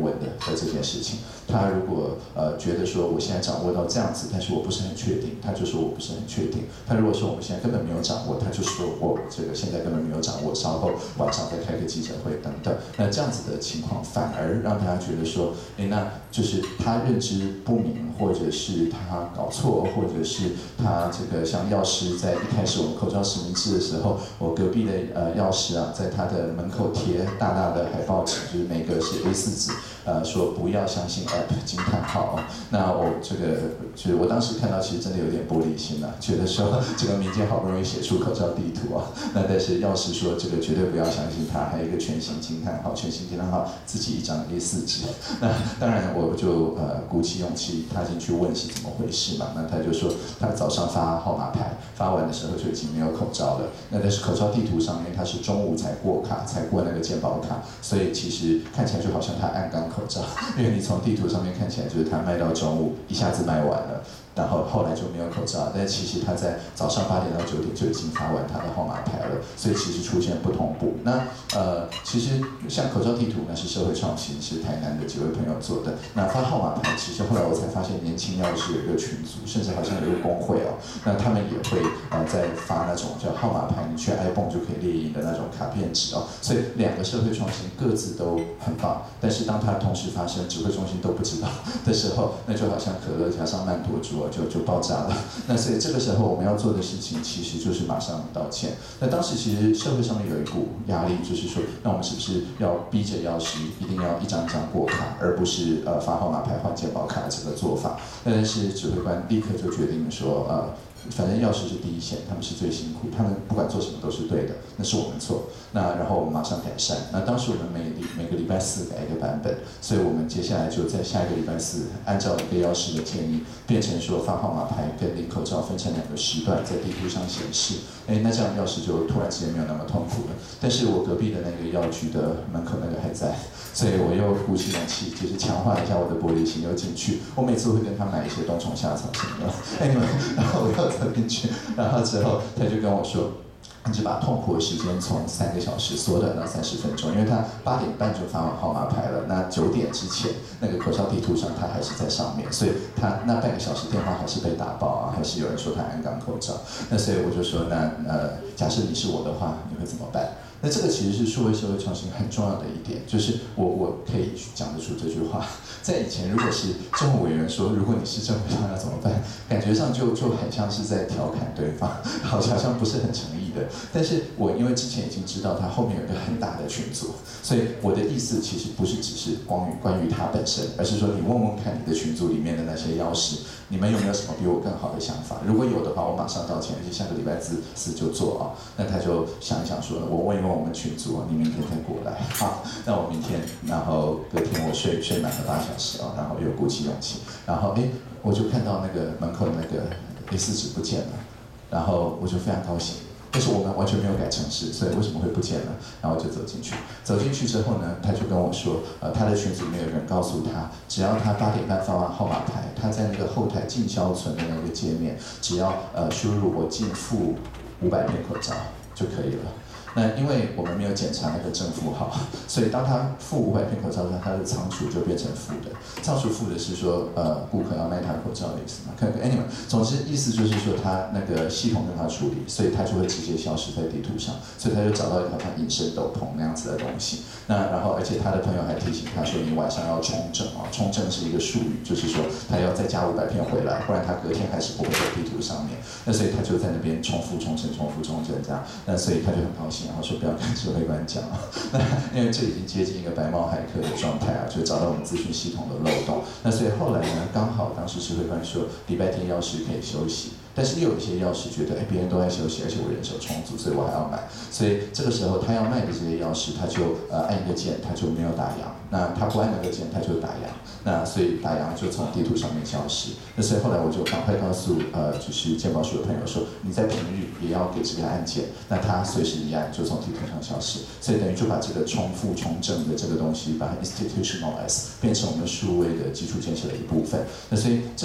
问的这件事情。他如果觉得说我现在掌握到这样子，但是我不是很确定，他就说我不是很确定。他如果说我们现在根本没有掌握，他就说我这个现在根本没有掌握，稍后晚上再开个记者会等等。那这样子的情况反而让他觉得说，那就是他认知不明，或者是他搞错，或者是他这个像药师在一开始我们口罩实名制的时候，我隔壁的药师啊，在他的门口贴大大的海报纸，就是每个是 A4 纸。说不要相信 App 惊叹号。那我这个就是我当时看到，其实真的有点玻璃心啊，觉得说这个民间好不容易写出口罩地图啊，那但是药师说这个绝对不要相信他，还有一个全新惊叹号，全新惊叹号自己一张 A4 纸。那当然我就鼓起勇气踏进去问是怎么回事嘛。那他就说他早上发号码牌，发完的时候就已经没有口罩了。那但是口罩地图上面他是中午才过卡，才过那个健保卡，所以其实看起来就好像他按刚口罩，因为你从地图上面看起来就是他卖到中午，一下子卖完了，然后后来就没有口罩。但其实他在早上8点到9点就已经发完他的号码牌了，所以其实出现不同步。那其实像口罩地图那是社会创新，是台南的几位朋友做的。那发号码牌，其实后来我才发现，年轻药师有一个群组，甚至好像有一个工会哦，那他们也会在发那种叫号码牌，你去 iPhone 就可以列印的那种卡片纸哦。所以2个社会创新各自都很棒，但是当它同时发生，指挥中心都不知道的时候，那就好像可乐加上曼陀珠就爆炸了。那所以这个时候我们要做的事情，其实就是马上道歉。那当时其实社会上面有一股压力，就是说，那我们是不是要逼着药师一定要一张一张过卡，而不是发号码牌换健保卡这个做法？但是指挥官立刻就决定说，反正药师是第一线，他们是最辛苦，他们不管做什么都是对的，那是我们错。那然后我们马上改善。那当时我们每个礼拜4改一个版本，所以我们接下来就在下一个礼拜4，按照一个药师的建议，变成说发号码牌跟领口罩分成2个时段，在地图上显示。那这样药师就突然之间没有那么痛苦了。但是我隔壁的那个药局的门口那个还在，所以我又鼓起勇气，就是强化一下我的玻璃心，又进去。我每次会跟他买一些冬虫夏草什么的，然后我又走进去，然后之后他就跟我说，你就把痛苦的时间从3个小时缩短到30分钟，因为他8点半就发完号码牌了，那9点之前那个口罩地图上他还是在上面，所以他那半个小时电话还是被打爆啊，还是有人说他安刚口罩。那所以我就说，那假设你是我的话，你会怎么办？那这个其实是数位社会创新很重要的一点，就是我可以讲得出这句话。在以前，如果是政务委员说，如果你是政府上要怎么办，感觉上就很像是在调侃对方，好像不是很诚意的。但是我因为之前已经知道他后面有一个很大的群组，所以我的意思其实不是只是关于他本身，而是说你问问看你的群组里面的那些药师，你们有没有什么比我更好的想法？如果有的话，我马上道歉，而且下个礼拜4就做啊。那他就想一想说，我问一问我们群组，你明天再过来。好，那我明天，然后隔天我睡满了8小时啊，然后又鼓起勇气，然后我就看到那个门口的那个 A4 纸不见了，然后我就非常高兴。但是我们完全没有改程式，所以为什么会不见了？然后就走进去。走进去之后呢，他就跟我说，他的群组里面有人告诉他，只要他8点半发完号码牌，他在那个后台进销存的那个界面，只要输入我进付500片口罩就可以了。那因为我们没有检查那个正负号，所以当他付500片口罩时，他的仓储就变成负的。仓储负的是说，顾客要卖他口罩的意思嘛？anyway， 总之意思就是说，他那个系统跟他处理，所以他就会直接消失在地图上。所以他就找到一条他隐身斗篷那样子的东西。那然后，而且他的朋友还提醒他说，你晚上要冲正啊，冲正是一个术语，就是说他要再加500片回来，不然他隔天还是不会在地图上面。那所以他就在那边重复冲正这样。那所以他就很高兴。然后说不要跟指挥官讲啊，那因为这已经接近一个白帽骇客的状态啊，就找到我们资讯系统的漏洞。那所以后来呢，刚好当时指挥官说礼拜天药师可以休息，但是又有一些药师觉得，别人都在休息，而且我人手充足，所以我还要买。所以这个时候他要卖的这些药师，他就按一个键，他就没有打烊。那他不按那个键，他就打烊。那所以打烊就从地图上面消失。那所以后来我就赶快告诉就是健保署的朋友说，你在平日也要给这个按键，那他随时一按就从地图上消失。所以等于就把这个重复重正的这个东西，把它 institutionalize 变成我们数位的基础建设的一部分。那所以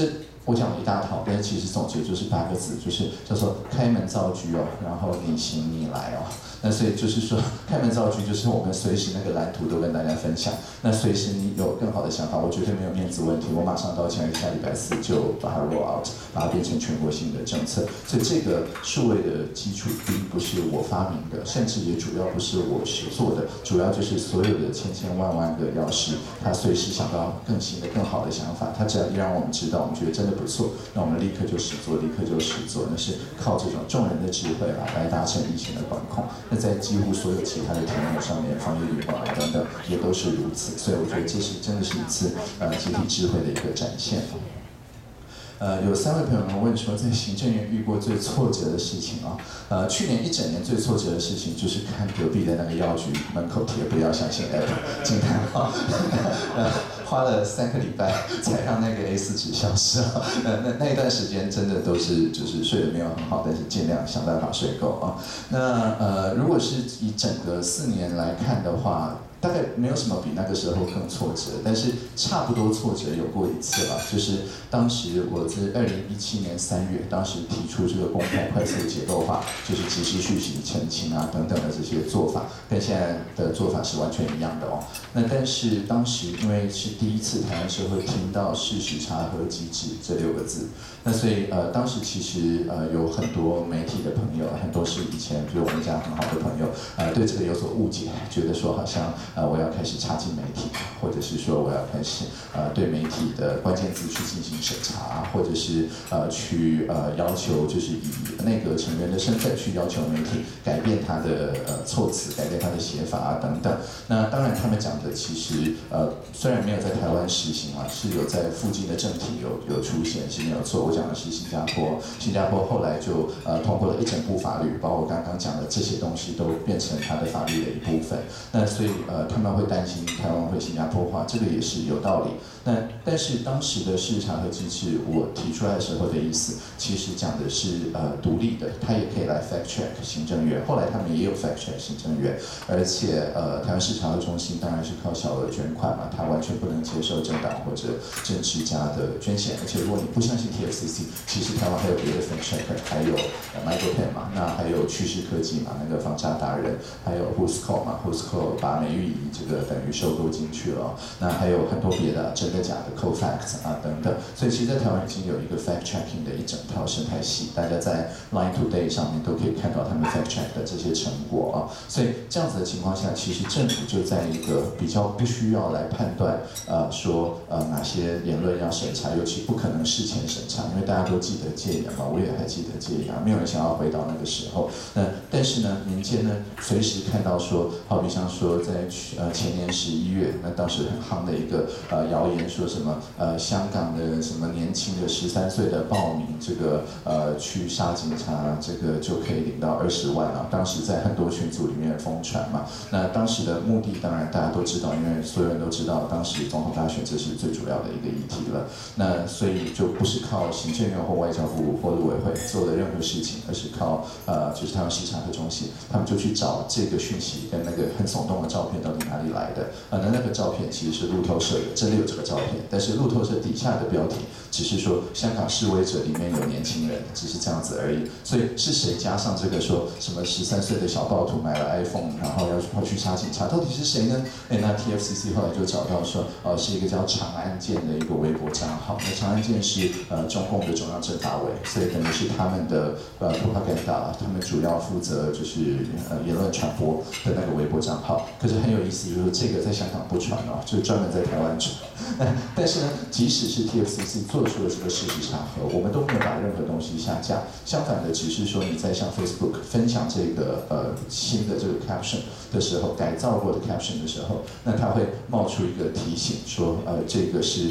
我讲了一大套，但是其实总结就是8个字，就是叫做开门造车哦，然后你行你来哦。那所以就是说，开门造车就是我们随时那个蓝图都跟大家分享。那随时你有更好的想法，我绝对没有面子问题，我马上道歉，下礼拜4就把它 roll out， 把它变成全国性的政策。所以这个数位的基础并不是我发明的，甚至也主要不是我实做的，主要就是所有的千万个药师，他随时想到更新的、更好的想法，他只要一让我们知道，我们觉得真的不错，那我们立刻就实做，立刻就实做，那是靠这种众人的智慧来达成疫情的管控。那在几乎所有其他的题目上面，防疫旅馆等等也都是如此，所以我觉得这是真的是一次集体智慧的一个展现。有3位朋友们问说，在行政院遇过最挫折的事情啊，去年1整年最挫折的事情就是看隔壁的那个药局门口贴不要相信 app 惊叹号，花了3个礼拜才让那个 A4 纸消失啊。那一段时间真的都是就是睡得没有很好，但是尽量想办法睡够啊。那如果是以整个4年来看的话，大概没有什么比那个时候更挫折，但是差不多挫折有过一次了，就是当时我在2017年3月，当时提出这个公开快速结构化，就是及时讯息澄清啊等等的这些做法，跟现在的做法是完全一样的哦。那但是当时因为是第一次台湾社会听到事实查核机制这6个字，那所以当时其实有很多媒体的朋友，很多是以前比如我们家很好的朋友，对这个有所误解，觉得说好像我要开始插进媒体，或者是说我要开始对媒体的关键字去进行审查，或者是去要求就是以内阁成员的身份去要求媒体改变他的措辞，改变他的写法啊等等。那当然他们讲的其实虽然没有在台湾实行啊，是有在附近的政体有出现，是没有错。我讲的是新加坡，新加坡后来就通过了一整部法律，把我刚刚讲的这些东西都变成它的法律的一部分。那所以他们会担心台湾会新加坡化，这个也是有道理。但是当时的事实查核机制，我提出来的时候的意思，其实讲的是独立的，它也可以来 fact check 行政院。后来他们也有 fact check 行政院，而且台湾事实查核中心当然是靠小额捐款嘛，它完全不能接受政党或者政治家的捐献。而且如果你不相信 TFCC， 其实台湾还有别的 fact checker， 还有Michael Penn 嘛，那还有趋势科技嘛，那个房价达人，还有 Whosco 嘛 ，Whosco 把美玉仪这个等于收购进去了。那还有很多别的真的假的 co-facts 啊等等，所以其实，在台湾已经有一个 fact checking 的一整套生态系，大家在 Line Today 上面都可以看到他们 fact check 的这些成果啊。所以这样子的情况下，其实政府就在一个比较不需要来判断说哪些言论要审查，尤其不可能事前审查，因为大家都记得戒严嘛，我也还记得戒严，没有人想要回到那个时候。但是呢，民间呢随时看到说，好比像说在前年11月，那当时很夯的一个谣言，说什么香港的什么年轻的13岁的报名这个去杀警察，这个就可以领到20万啊！当时在很多群组里面疯传嘛。那当时的目的当然大家都知道，因为所有人都知道，当时总统大选这是最主要的一个议题了。那所以就不是靠行政院或外交部或陆委会做的任何事情，而是靠就是台湾事实查核中心，他们就去找这个讯息跟那个很耸动的照片到底哪里来的。那个照片其实是路透社的，真的有这个照片，但是路透社底下的标题只是说香港示威者里面有年轻人，只是这样子而已。所以是谁加上这个说什么13岁的小暴徒买了 iPhone， 然后要去杀警察，到底是谁呢？那 TFCC 后来就找到说，是一个叫长安健的一个微博账号。那长安健是中共的中央政法委，所以等于是他们的propaganda， 他们主要负责就是言论传播的那个微博账号。可是很有意思，就是这个在香港不传哦，就专门在台湾传。但是呢，即使是 TFCC 做出了这个事实查核，我们都没有把任何东西下架。相反的，只是说你在向 Facebook 分享这个新的这个 caption 的时候，改造过的 caption 的时候，那它会冒出一个提醒说，这个是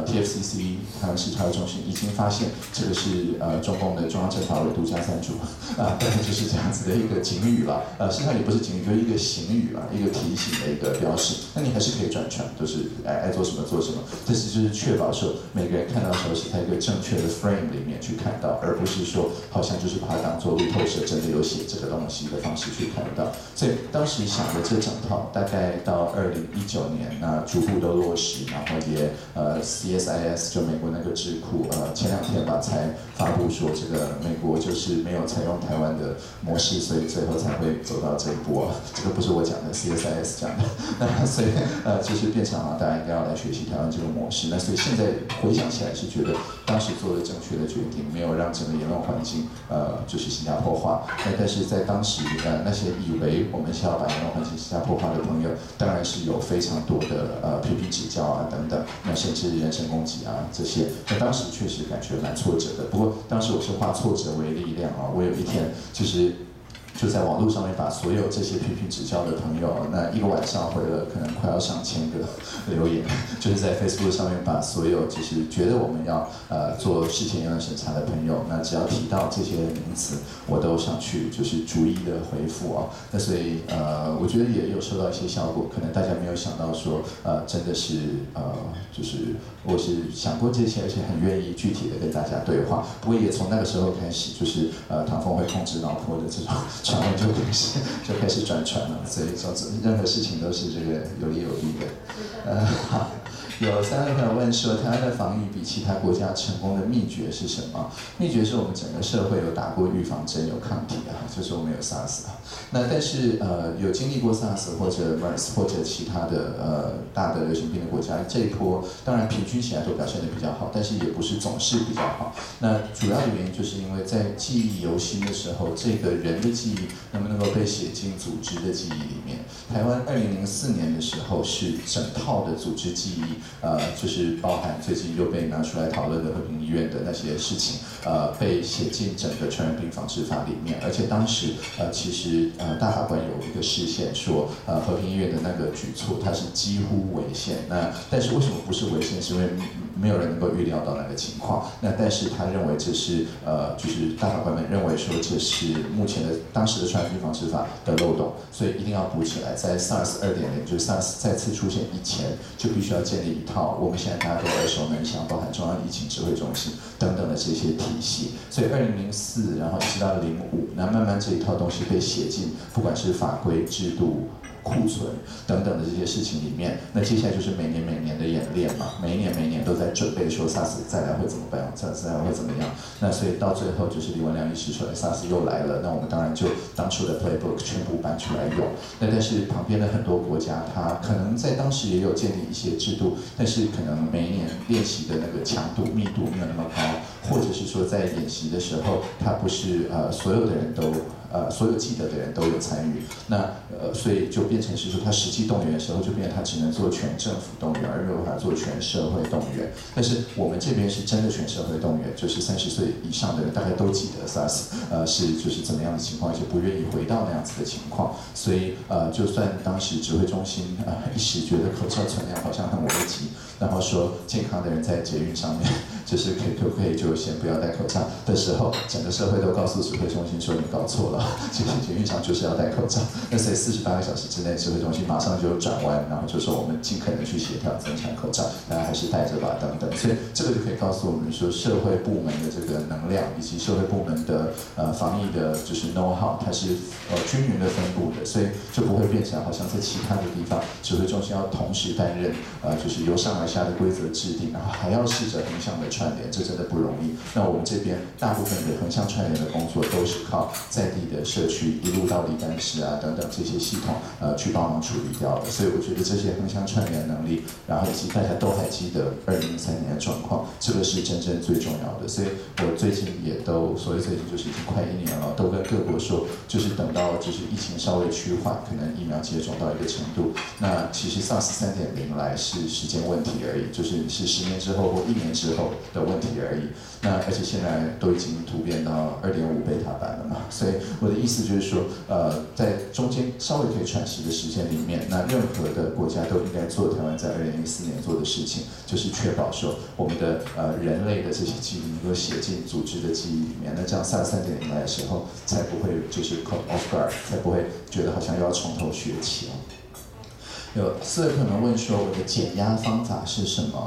TFCC 台湾事实查核中心已经发现这个是中共的中央政法委独家赞助大概就是这样子的一个警语了。实际上也不是警语，就是一个警语啦，一个提醒的一个标示。那你还是可以转传，都是爱做什么做什么。这是就是确保说每个人看到时候是在一个正确的 frame 里面去看到，而不是说好像就是把它当做路透社真的有写这个东西的方式去看到。所以当时想的这整套，大概到2019年，那逐步都落实，然后也CSIS 就美国那个智库前2天吧才发布说这个美国就是没有采用台湾的模式，所以最后才会走到这一步。这个不是我讲的 ，CSIS 讲的。那所以就是变成大家应该要来学习台湾这个模式。那所以现在回想起来是觉得当时做了正确的决定，没有让整个言论环境就是新加坡化。但是在当时那些以为我们是要把言论环境新加坡化的朋友，当然是有非常多的批评指教啊等等，那甚至人身攻击啊这些。那当时确实感觉蛮挫折的。不过当时我是化挫折为力量我有一天就在网络上面把所有这些批评指教的朋友，那一个晚上回了可能快要上千个留言，就是在 Facebook 上面把所有就是觉得我们要做事前言论审查的朋友，那只要提到这些名词，我都上去就是逐一的回复那所以我觉得也有收到一些效果，可能大家没有想到说真的是就是我是想过这些，而且很愿意具体的跟大家对话。不过也从那个时候开始，就是唐凤会控制老婆的这种传闻就开始转传了，所以说任何事情都是这个有利有弊的。好，有3位朋友问说，台湾的防疫比其他国家成功的秘诀是什么？秘诀是我们整个社会有打过预防针，有抗体就是我们有 SARS 那但是有经历过 SARS 或者 MERS 或者其他的大的流行病的国家，这一波当然平均起来都表现得比较好，但是也不是总是比较好。那主要的原因就是因为在记忆犹新的时候，这个人的记忆能不能够被写进组织的记忆里面？台湾2004年的时候是整套的组织记忆，就是包含最近又被拿出来讨论的和平医院的那些事情，被写进整个传染病防治法里面。而且当时其实大法官有一个释宪说，和平医院的那个举措它是几乎违宪。那但是为什么不是违宪？是因为没有人能够预料到那个情况。那但是他认为这是就是大法官们认为说这是目前的当时的传染病防治法的漏洞，所以一定要补起来。在 SARS 2.0，就是 SARS 再次出现以前，就必须要建立一套我们现在大家都耳熟能详，包含中央疫情指挥中心等等的这些体系。所以2004，然后一直到05，那慢慢这一套东西被写进，不管是法规制度、库存等等的这些事情里面，那接下来就是每年的演练嘛，每一年都在准备说 SARS 再来会怎么办，SARS 再来会怎么样。那所以到最后就是李文亮医师说 SARS 又来了，那我们当然就当初的 playbook 全部搬出来用。那但是旁边的很多国家，它可能在当时也有建立一些制度，但是可能每一年练习的那个强度、密度没有那么高，或者是说在演习的时候，它不是所有的人都。所有记得的人都有参与，那所以就变成是说，他实际动员的时候，就变成他只能做全政府动员，而没有办法做全社会动员。但是我们这边是真的全社会动员，就是30岁以上的人大概都记得 SARS 是就是怎么样的情况，而且不愿意回到那样子的情况。所以就算当时指挥中心一时觉得口罩存量好像很危急，然后说健康的人在捷运上面就是可不可以就先不要戴口罩的时候，整个社会都告诉指挥中心说你搞错了。其实捷运上就是要戴口罩，那所以48个小时之内，指挥中心马上就转弯，然后就说我们尽可能去协调增产口罩，大家还是戴着吧等等。所以这个就可以告诉我们说，社会部门的这个能量以及社会部门的防疫的就是 know how， 它是均匀的分布的，所以就不会变成好像在其他的地方，指挥中心要同时担任就是由上而下的规则制定，然后还要试着横向的串联，这真的不容易。那我们这边大部分的横向串联的工作都是靠在地的社区一路到李干事等等这些系统去帮忙处理掉的，所以我觉得这些横向串联能力，然后以及大家都还记得2003年的状况，这个是真正最重要的。所以我最近也都，所谓最近就是已经快1年了，都跟各国说，就是等到就是疫情稍微趋缓，可能疫苗接种到一个程度，那其实 SARS 3.0来是时间问题而已，就是10年之后或1年之后的问题而已。那而且现在都已经突变到2.5贝塔版了嘛，所以我的意思就是说，在中间稍微可以喘息的时间里面，那任何的国家都应该做台湾在2004年做的事情，就是确保说我们的人类的这些记忆能够写进组织的记忆里面，那这样SARS 3.0来的时候，才不会就是 caught off guard， 才不会觉得好像又要从头学起。有4位朋友问说，我的减压方法是什么？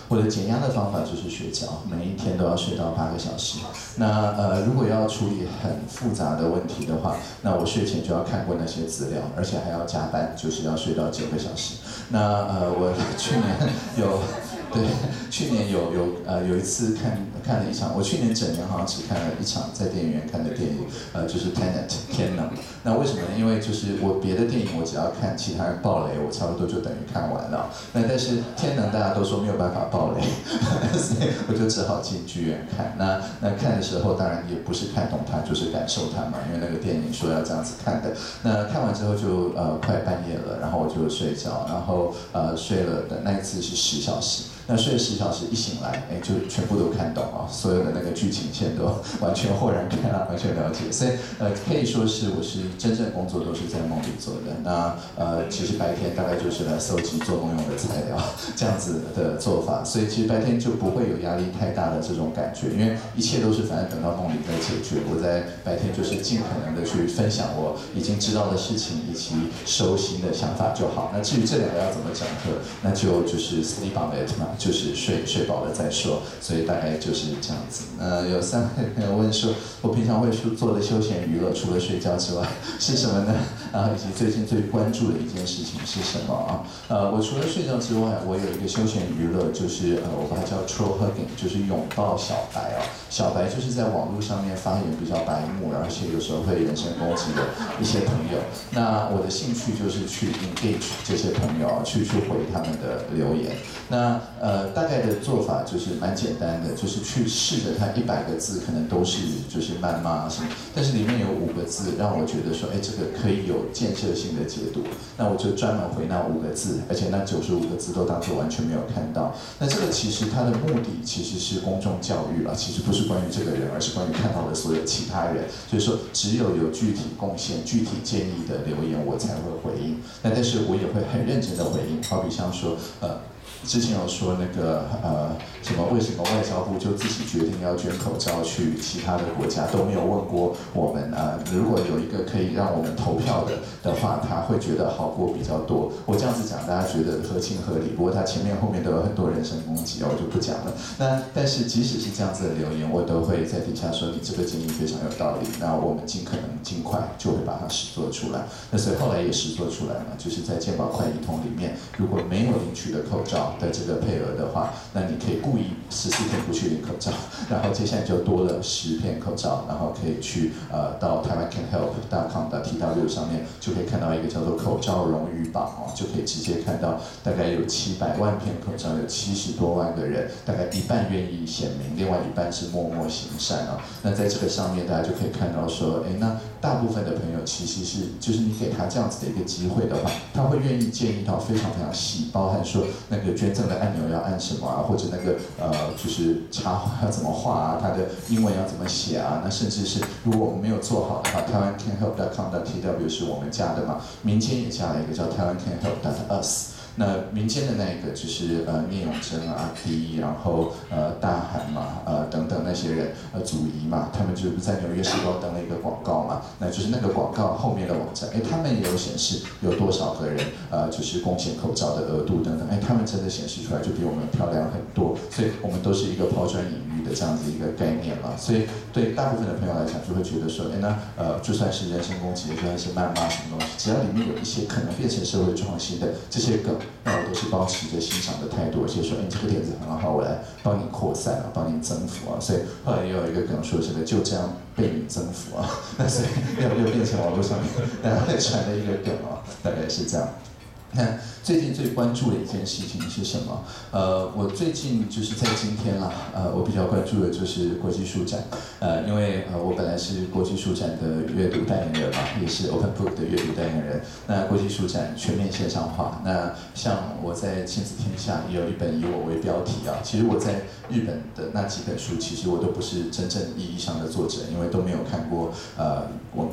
我的减压的方法就是睡觉，每一天都要睡到8个小时。那如果要处理很复杂的问题的话，那我睡前就要看过那些资料，而且还要加班，就是要睡到9个小时。那我去年有。对，去年有一次看了一场，我去年整年好像只看了一场在电影院看的电影，就是 Tenet 天能。那为什么呢？因为就是我别的电影我只要看其他人爆雷，我差不多就等于看完了。那但是天能大家都说没有办法爆雷，所以我就只好进剧院看。那看的时候当然也不是看懂它，就是感受它嘛，因为那个电影说要这样子看的。那看完之后就快半夜了，然后我就睡觉，然后睡了的那一次是10小时。那睡了10小时，一醒来，就全部都看懂啊，所有的那个剧情线都完全豁然开朗，完全了解。所以可以说是我是真正工作都是在梦里做的。那其实白天大概就是来搜集做梦用的材料，这样子的做法。所以其实白天就不会有压力太大的这种感觉，因为一切都是反正等到梦里再解决。我在白天就是尽可能的去分享我已经知道的事情以及收心的想法就好。那至于这两个要怎么整合，那就是 sleep on it 嘛。就是睡饱了再说，所以大概就是这样子。有3位朋友问说，我平常会做的休闲娱乐，除了睡觉之外是什么呢？然后以及最近最关注的一件事情是什么啊？我除了睡觉之外，我有一个休闲娱乐，就是我把它叫 troll hugging， 就是拥抱小白啊。小白就是在网络上面发言比较白目，而且有时候会人身攻击的一些朋友。那我的兴趣就是去 engage 这些朋友，去回他们的留言。那大概的做法就是蛮简单的，就是去试着它100个字可能都是就是谩骂什么，但是里面有5个字让我觉得说，这个可以有建设性的解读，那我就专门回那5个字，而且那95个字都当作完全没有看到。那这个其实它的目的其实是公众教育了，其实不是关于这个人，而是关于看到的所有其他人。所以说，只有具体贡献、具体建议的留言，我才会回应。那但是我也会很认真的回应，好比像说之前有说那个什么为什么外交部就自己决定要捐口罩去其他的国家，都没有问过我们如果有一个可以让我们投票的话，他会觉得好过比较多。我这样子讲，大家觉得合情合理，不过他前面后面都有很多人身攻击，我就不讲了。那但是即使是这样子的留言，我都会在底下说你这个建议非常有道理，那我们尽可能尽快就会把它实做出来。那所以后来也实做出来了，就是在健保快易通里面，如果没有领取的口罩的这个配额的话，那你可以故意14天不去领口罩，然后接下来就多了10片口罩，然后可以去到taiwancanhelp.com.tw 上面就可以看到一个叫做口罩荣誉榜就可以直接看到大概有700万片口罩，有70多万个人，大概1半愿意显明，另外1半是默默行善那在这个上面大家就可以看到说，那大部分的朋友其实是就是你给他这样子的一个机会的话，他会愿意建议到非常非常细，包含说那个捐赠的按钮要按什么或者那个就是插画要怎么画它的英文要怎么写那甚至是如果我们没有做好的话，taiwancanhelp.com.tw 是我们加的嘛，民间也加了一个叫 taiwancanhelp.us。那民间的那个就是聂永贞阿迪，然后大韩嘛，等等那些人，祖仪嘛，他们就是在纽约时报登了一个广告嘛，那就是那个广告后面的网站，他们也有显示有多少个人就是贡献口罩的额度等等，他们真的显示出来就比我们漂亮很多，所以我们都是一个抛砖引玉的这样子一个概念嘛，所以对大部分的朋友来讲就会觉得说，那就算是人身攻击，就算是谩骂什么东西，只要里面有一些可能变成社会创新的这些梗。那我都是保持着欣赏的态度，而且说，你这个点子很好，我来帮你扩散帮你增幅所以后来也有一个梗说，这个就这样被你增幅那所以又变成网络上面大家在传的一个梗大概是这样。那最近最关注的一件事情是什么？我最近就是在今天啦，我比较关注的就是国际书展，因为我本来是国际书展的阅读代言人嘛，也是 Open Book 的阅读代言人。那国际书展全面线上化，那像我在亲子天下也有一本以我为标题其实我在日本的那几本书，其实我都不是真正意义上的作者，因为都没有看过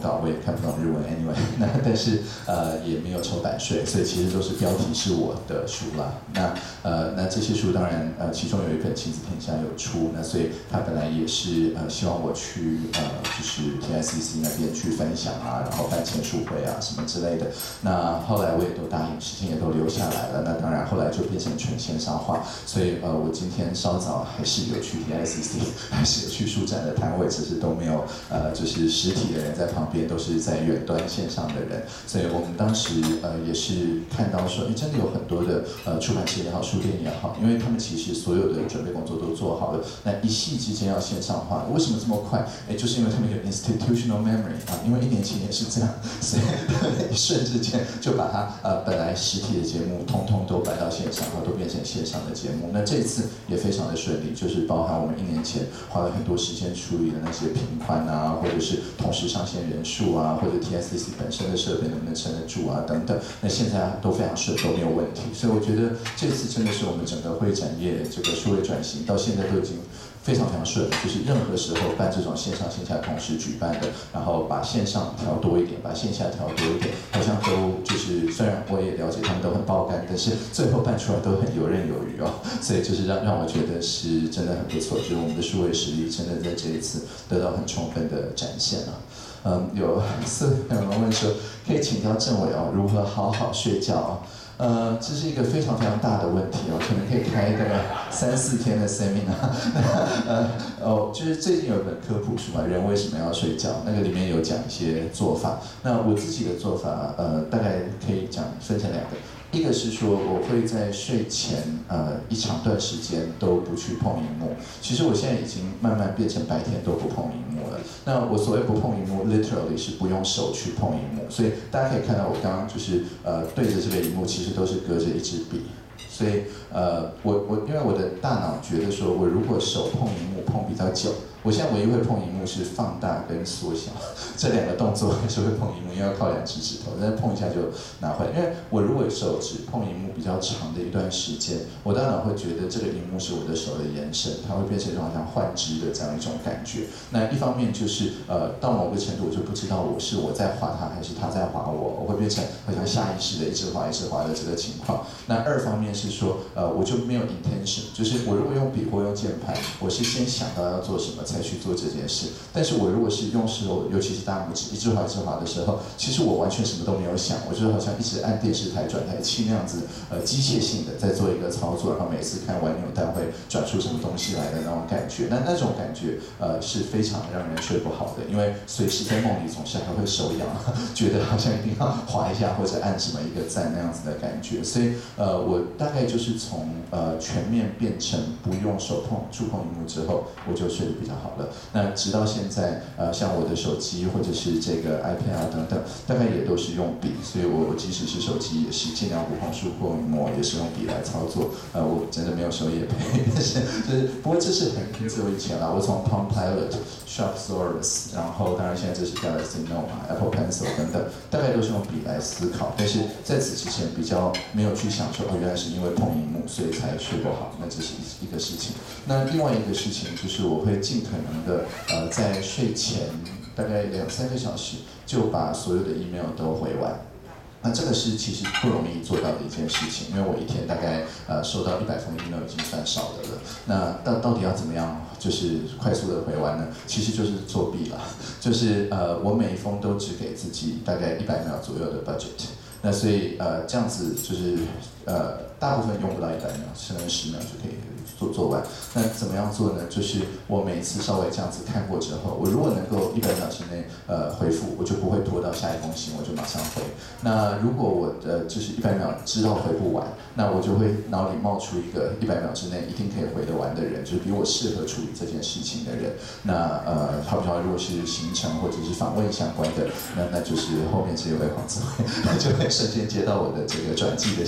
稿，我也看不懂日文 anyway 那但是也没有抽版税，所以其实都是标题是我的书啦。那这些书当然其中有一本《亲子天下》有出，那所以他本来也是希望我去就是 TICC 那边去分享啊，然后办签书会啊什么之类的。那后来我也都答应，时间也都留下来了。那当然后来就变成纯线上化，所以我今天稍早还是有去 TICC， 还是有去书展的摊位，只是都没有就是实体的人在旁边，都是在远端线上的人。所以我们当时也是看到说，真的有很多的出版社也好，书店也好，因为他们其实所有的准备工作都做好了，那一夕之间要线上化，为什么这么快？就是因为他们有 institutional memory 啊，因为1年前也是这样，所以一瞬之间就把它本来实体的节目通通都搬到线上，然后都变成线上的节目。那这次也非常的顺利，就是包含我们1年前花了很多时间处理的那些频宽啊，或者是同时上线人数啊，或者 TICC 本身的设备能不能撑得住啊等等，那现在都非常顺，都没有问题。所以我觉得这次真的是我们整个会展业这个数位转型到现在都已经非常非常顺，就是任何时候办这种线上线下同时举办的，然后把线上调多一点，把线下调多一点，好像都就是虽然我也了解他们都很爆肝，但是最后办出来都很游刃有余哦，所以就是让我觉得是真的很不错，就是我们的数位实力真的在这一次得到很充分的展现啊。有人问说，可以请教政委哦，如何好好睡觉哦？这是一个非常非常大的问题哦，可能可以开大概3、4天的 seminar。就是最近有一本科普书嘛，《人为什么要睡觉》，那个里面有讲一些做法。那我自己的做法，大概可以分成2个。一个是说，我会在睡前一长段时间都不去碰荧幕。其实我现在已经慢慢变成白天都不碰荧幕了。那我所谓不碰荧幕 ，literally 是不用手去碰荧幕。所以大家可以看到，我刚刚就是对着这个荧幕，其实都是隔着一支笔。所以因为我的大脑觉得说，我如果手碰荧幕碰比较久，我现在唯一会碰荧幕是放大跟缩小这2个动作，还是会碰荧幕，因为要靠2只指头，但是碰一下就拿回来。因为我如果手指碰荧幕比较长的一段时间，我大脑会觉得这个荧幕是我的手的延伸，它会变成一种好像幻肢的这样一种感觉。那一方面就是到某个程度，我就不知道我在划它，还是它在划我，我会变成好像下意识的一直划一直划的这个情况。那2方面是说，我就没有 intention， 就是我如果用笔或用键盘，我是先想到要做什么才去做这件事。但是我如果是用手，尤其是大拇指一直划一直划的时候，其实我完全什么都没有想，我就好像一直按电视台转台器那样子，机械性的在做一个操作，然后每次看完扭蛋会转出什么东西来的那种感觉。那种感觉是非常让人睡不好的，因为随时在梦里总是还会手痒，觉得好像一定要划一下或者按什么一个赞那样子的感觉。所以我大概就是从全面变成不用手触碰荧幕之后，我就睡得比较好了。那直到现在，像我的手机或者是这个 iPad 啊等等，大概也都是用笔，所以我即使是手机也是尽量不碰触碰荧幕，也是用笔来操作。我真的没有收业配，但是不过这是很久以前啦。我从 Palm Pilot、Sharpsaurus， 然后当然现在这是 Galaxy Note 嘛、Apple Pencil 等等，大概都是用笔来思考。但是在此之前比较没有去想说，原来是因为碰荧幕所以才睡不好，那这是一个事情。那另外一个事情就是我会尽可能的在睡前大概2、3个小时就把所有的 email 都回完。那这个是其实不容易做到的一件事情，因为我一天大概收到100封 email 已经算少的了。那到底要怎么样就是快速的回完呢？其实就是作弊啦，就是我每一封都只给自己大概100秒左右的 budget。那所以这样子就是大部分用不到100秒，甚至10秒就可以做完。那怎么样做呢？就是我每一次稍微这样子看过之后，我如果能够100秒之内回复，我就不会拖到下一封信，我就马上回。那如果我就是100秒知道回不完，那我就会脑里冒出一个100秒之内一定可以回得完的人，就是比我适合处理这件事情的人。那好比说如果是行程或者是访问相关的，那就是后面是有位黄子慧，就会瞬间接到我的这个转寄的信啊，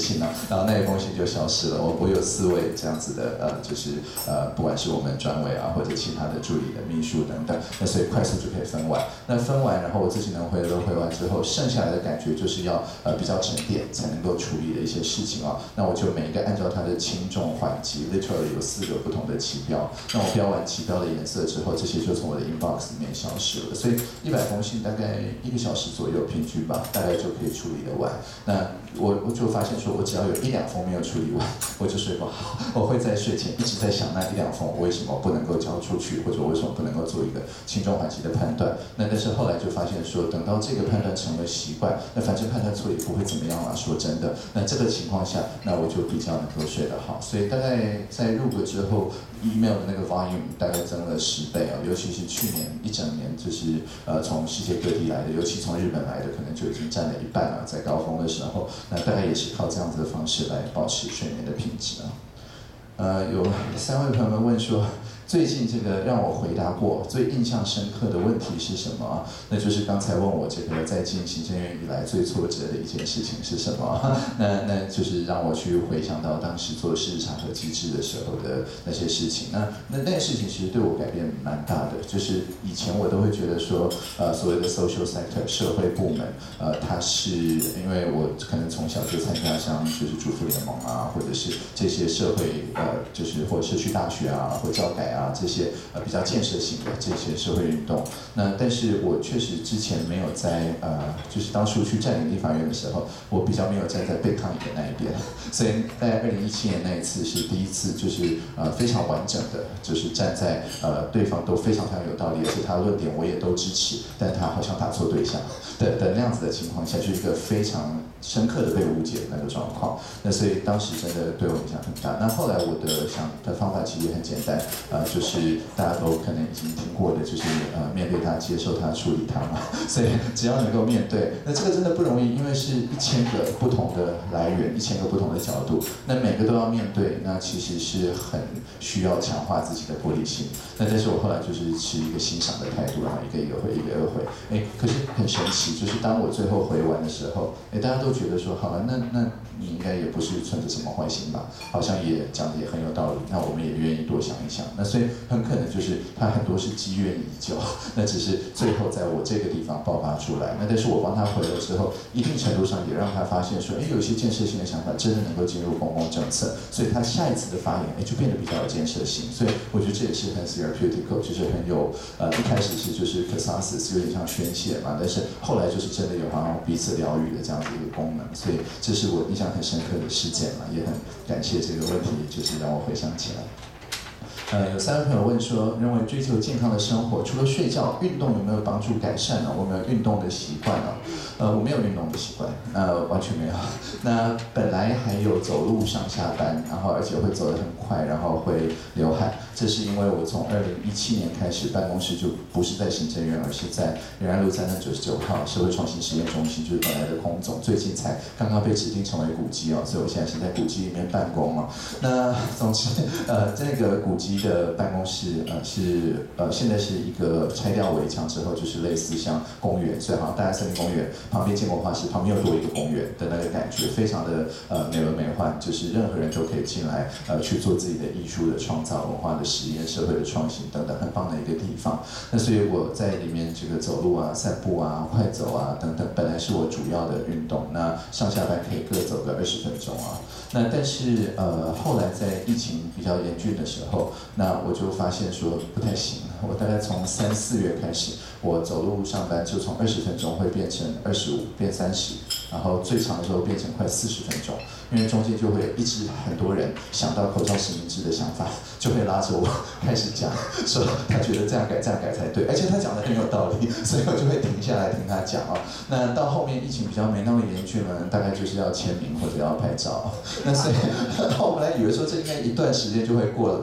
然后那一封信就消失了。我有4位这样子的就是不管是我们专委啊，或者其他的助理的秘书等等，那所以快速就可以分完。那分完，然后我自己能回的都回完之后，剩下来的感觉就是要比较沉淀才能够处理的一些事情啊。那我就每一个按照它的轻重缓急 ，literally 有4个不同的旗标。那我标完旗标的颜色之后，这些就从我的 inbox 里面消失了。所以100封信大概1个小时左右平均吧，大概就可以处理得完。那我就发现说，我只要有1、2封没有处理完，我就睡不好。我会在睡前一直在想那1、2封为什么不能够交出去，或者为什么不能够做一个轻重缓急的判断。那但是后来就发现说，等到这个判断成了习惯，那反正判断错也不会怎么样啦。说真的，那这个情况下，那我就比较能够睡得好。所以大概在入国之后 ，email 的那个 volume 大概增了10倍啊，尤其是去年1整年，就是从世界各地来的，尤其从日本来的，可能就已经占了1半了，在高峰的时候，那大概也是靠这样子的方式来保持睡眠的品质啊。有3位朋友们问说，最近这个让我回答过最印象深刻的问题是什么？那就是刚才问我这个在进行政院以来最挫折的一件事情是什么？那就是让我去回想到当时做事查核机制的时候的那些事情。那件事情其实对我改变蛮大的，就是以前我都会觉得说，所谓的 social sector 社会部门，它是因为我可能从小就参加像就是主妇联盟啊，或者是这些社会就是或社区大学啊，或教改啊这些比较建设性的这些社会运动。那但是我确实之前没有在就是当初去占领立法院的时候，我比较没有站在被抗议的那一边。所以在2017年那一次是第一次，就是非常完整的，就是站在对方都非常有道理，而且他的论点我也都支持，但他好像打错对象的那样子的情况下，就是一个非常深刻的被误解的那个状况。那所以当时真的对我影响很大。那后来我的想的方法其实也很简单，就是大家都可能已经听过的，就是面对它、接受它、处理它嘛。所以只要能够面对，那这个真的不容易，因为是1000个不同的来源，1000个不同的角度，那每个都要面对，那其实是很需要强化自己的玻璃心。那但是我后来就是持一个欣赏的态度，然后一个一个回，一个一个回。可是很神奇，就是当我最后回完的时候，大家都觉得说，好了，那你应该也不是存着什么坏心吧？好像也讲的也很有道理，那我们也愿意多想一想。那所以很可能就是他很多是积怨已久，那只是最后在我这个地方爆发出来。那但是我帮他回了之后，一定程度上也让他发现说，有些建设性的想法真的能够进入公共政策，所以他下一次的发言，就变得比较有建设性。所以我觉得这也是很 therapeutical， 就是很有一开始是就是 catharsis 有点像宣泄嘛，但是后来就是真的有好像彼此疗愈的这样子一个功能。所以这是我印象很深刻的事件嘛，也很感谢这个问题，就是让我回想起来。有3位朋友问说，认为追求健康的生活，除了睡觉，运动有没有帮助改善呢？我没有运动的习惯呢？我没有运动的习惯，完全没有。那本来还有走路上下班，然后而且会走得很快，然后会流汗。这是因为我从2017年开始，办公室就不是在行政院，而是在仁爱路399号社会创新实验中心，就是本来的空总，最近才刚刚被指定成为古迹哦，所以我现在是在古迹里面办公哦。那总之，这个古迹的办公室现在是一个拆掉围墙之后，就是类似像公园，所以好像大安森林公园旁边建国花市旁边又多一个公园的那个感觉，非常的美轮美奂，就是任何人都可以进来去做自己的艺术的创造、文化的实验、社会的创新等等，很棒的一个地方。那所以我在里面这个走路啊、散步啊、快走啊等等，本来是我主要的运动。那上下班可以各走个20分钟啊。那但是后来在疫情比较严峻的时候，那我就发现说不太行。我大概从3、4月开始，我走路上班就从20分钟会变成25，变30，然后最长的时候变成快40分钟。因为中间就会一直很多人想到口罩实名制的想法，就会拉着我开始讲，说他觉得这样改才对，而且他讲的很有道理，所以我就会停下来听他讲哦。那到后面疫情比较没那么严峻了，大概就是要签名或者要拍照。那所以我本来以为说这应该一段时间就会过了吧，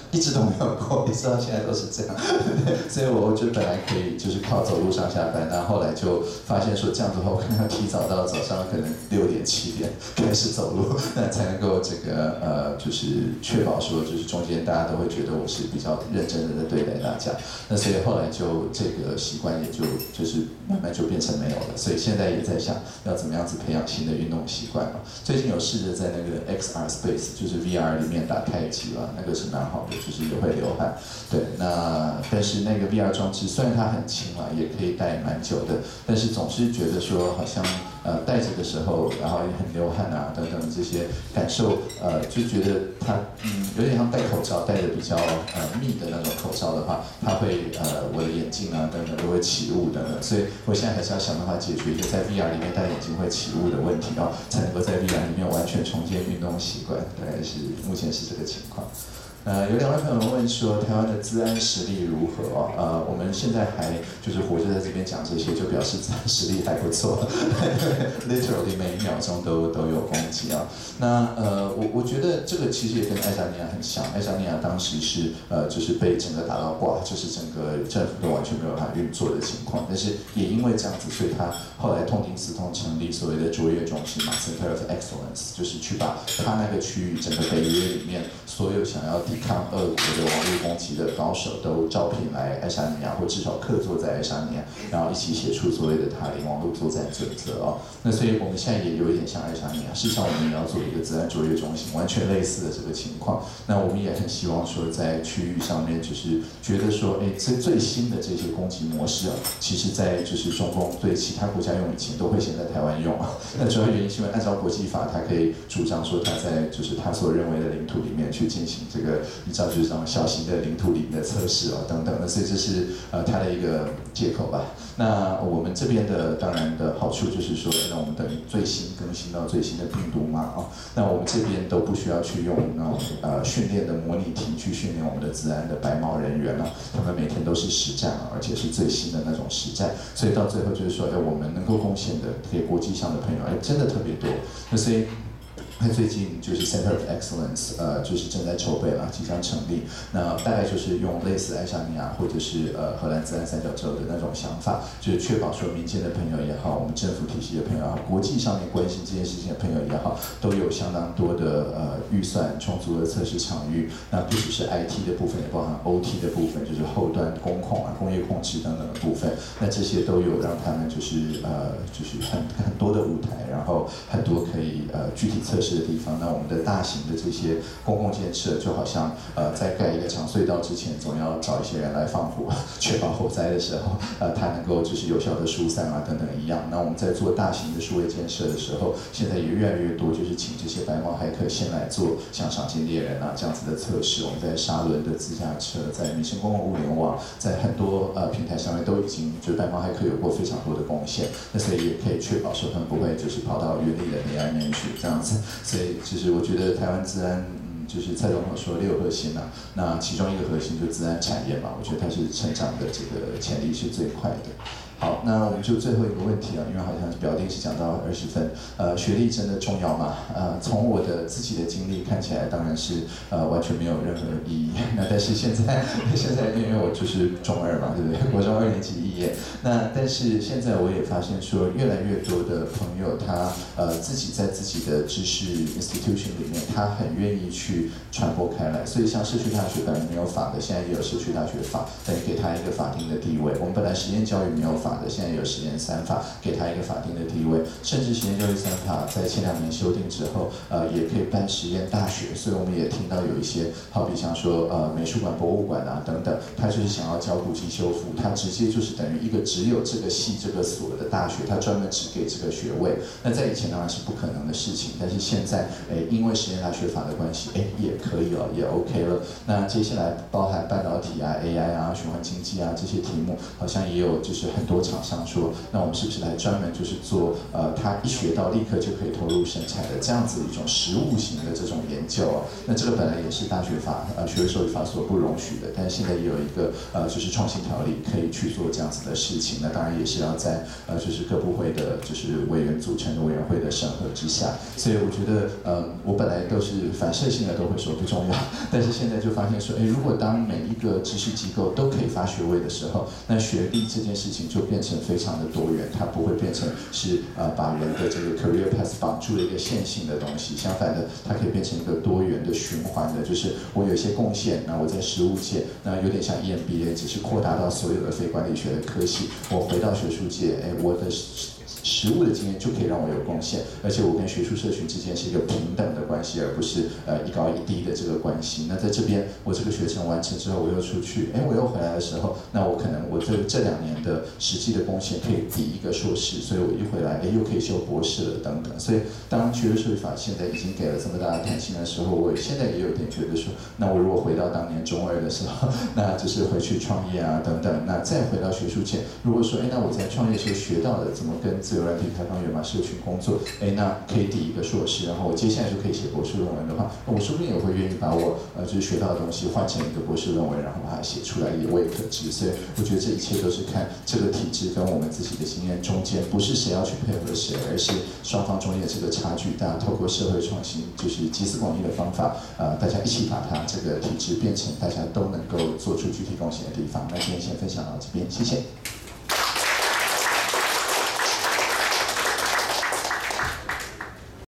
一直都没有过，一直到现在都是这样。所以我就本来可以就是靠走路上下班，但后来就发现说这样子的话，我可能要提早到早上可能6点7点开始走路，那才能够这个就是确保说就是中间大家都会觉得我是比较认真的在对待大家。那所以后来就这个习惯也就是慢慢就变成没有了。所以现在也在想要怎么样子培养新的运动习惯嘛。最近有试着在那个 XR Space 就是 VR 里面打太极了，那个是蛮好的，就是也会流汗。对，那但是那个 VR 装置虽然它很轻啊，也可以戴蛮久的，但是总是觉得说好像戴着的时候，然后也很流汗啊等等这些感受，就觉得它有点像戴口罩，戴的比较密的那种口罩的话，它会我的眼镜啊等等都会起雾等等，所以我现在还是要想办法解决一个在 VR 里面戴眼镜会起雾的问题，然后才能够在 VR 里面完全重建运动习惯，大概是目前是这个情况。有2位朋友问说台湾的资安实力如何哦？我们现在还就是活着在这边讲这些，就表示资安实力还不错，literally 每1秒钟都有攻击啊。那我觉得这个其实也跟爱沙尼亚很像，爱沙尼亚当时是就是被整个打到挂，就是整个政府都完全没有办法运作的情况，但是也因为这样子，所以他后来痛定思痛成立所谓的卓越中心嘛 ，Center of Excellence， 就是去把他那个区域整个北约里面所有想要抵抗俄国的网络攻击的高手都招聘来爱沙尼亚，或至少客座在爱沙尼亚，然后一起写出所谓的塔林网络作战准则哦。那所以我们现在也有一点像爱沙尼亚，事实上我们也要做一个资安卓越中心，完全类似的这个情况。那我们也很希望说在区域上面，就是觉得说，最新的这些攻击模式啊，其实在就是中共对其他国家用以前都会先在台湾用啊。那主要原因是因为按照国际法，它可以主张说它在就是它所认为的领土里面去进行这个你知道就是这种小型的领土里面的测试哦等等的，所以这是它的一个借口吧。那我们这边的当然的好处就是说，那我们等于最新更新到最新的病毒嘛哦，那我们这边都不需要去用那种训练的模拟题去训练我们的资安的白帽人员了，他们每天都是实战而且是最新的那种实战，所以到最后就是说，我们能够贡献的给国际上的朋友，真的特别多。那所以它最近就是 Center of Excellence， 就是正在筹备了，即将成立。那大概就是用类似爱沙尼亚或者是荷兰资安三角洲的那种想法，就是确保说民间的朋友也好，我们政府体系的朋友也好，国际上面关心这件事情的朋友也好，都有相当多的预算充足的测试场域。那不只是 IT 的部分，也包含 OT 的部分，就是后端工控啊、工业控制等等的部分。那这些都有让他们就是很多的舞台，然后很多可以具体测试的地方。那我们的大型的这些公共建设，就好像在盖一个长隧道之前，总要找一些人来放火，确保火灾的时候，它能够就是有效的疏散啊等等一样。那我们在做大型的数位建设的时候，现在也越来越多，就是请这些白帽骇客先来做像赏金猎人啊这样子的测试。我们在沙伦的自驾车，在民生公共物联网，在很多平台上面都已经就是白帽骇客有过非常多的贡献。那所以也可以确保说他们不会就是跑到原力的黑暗面去这样子。所以其实我觉得台湾资安，就是蔡总统说6核心啊，那其中一个核心就是资安产业嘛，我觉得它是成长的这个潜力是最快的。好，那我们就最后一个问题啊，因为好像表定是讲到20分，学历真的重要吗？从我的自己的经历看起来，当然是完全没有任何意义。那但是现在因为我就是中2嘛，对不对？国中2年级毕业，那但是现在我也发现说，越来越多的朋友他自己在自己的知识 institution 里面，他很愿意去传播开来。所以像社区大学本来没有法的，现在也有社区大学法，等于给他一个法定的地位。我们本来实验教育没有法的，现在有实验3法，给他一个法定的地位。甚至实验教育3法在前2年修订之后，也可以办实验大学。所以我们也听到有一些，好比像说美术馆、博物馆啊等等，他就是想要教古迹修复，他直接就是等于一个只有这个系这个所的大学，他专门只给这个学位。那在以前当然是不可能的事情，但是现在因为实验大学法的关系，也可以了，也 OK 了。那接下来包含半导体啊、AI 啊、循环经济啊这些题目，好像也有就是很多多厂商说，那我们是不是来专门就是做他一学到立刻就可以投入生产的这样子一种实务型的这种研究啊？那这个本来也是大学法学位授予法所不容许的，但是现在也有一个就是创新条例可以去做这样子的事情。那当然也是要在就是各部会的就是委员组成的委员会的审核之下。所以我觉得我本来都是反射性的都会说不重要，但是现在就发现说，如果当每一个知识机构都可以发学位的时候，那学历这件事情就变成非常的多元，它不会变成是把人的这个 career path 绑住了一个线性的东西，相反的，它可以变成一个多元的循环的，就是我有一些贡献，那我在实务界，那有点像 EMBA， 只是扩大到所有的非管理学的科系，我回到学术界，我的实务的经验就可以让我有贡献，而且我跟学术社群之间是一个平等的关系，而不是一高一低的这个关系。那在这边，我这个学程完成之后，我又出去，我又回来的时候，那我可能我这2年的实际的贡献可以抵一个硕士，所以我一回来，又可以修博士了等等。所以当学位授予法现在已经给了这么大的弹性的时候，我现在也有点觉得说，那我如果回到当年中2的时候，那就是回去创业啊等等，那再回到学术界，如果说那我在创业时候学到的怎么跟自由软体开放源码社群工作，那可以抵一个硕士，然后我接下来就可以写博士论文的话，我说不定也会愿意把我就是学到的东西换成一个博士论文，然后把它写出来，也未可知。所以我觉得这一切都是看这个体制跟我们自己的经验中间，不是谁要去配合谁，而是双方中间的这个差距，大家透过社会创新，就是集思广益的方法，大家一起把它这个体制变成大家都能够做出具体贡献的地方。那今天先分享到这边，谢谢。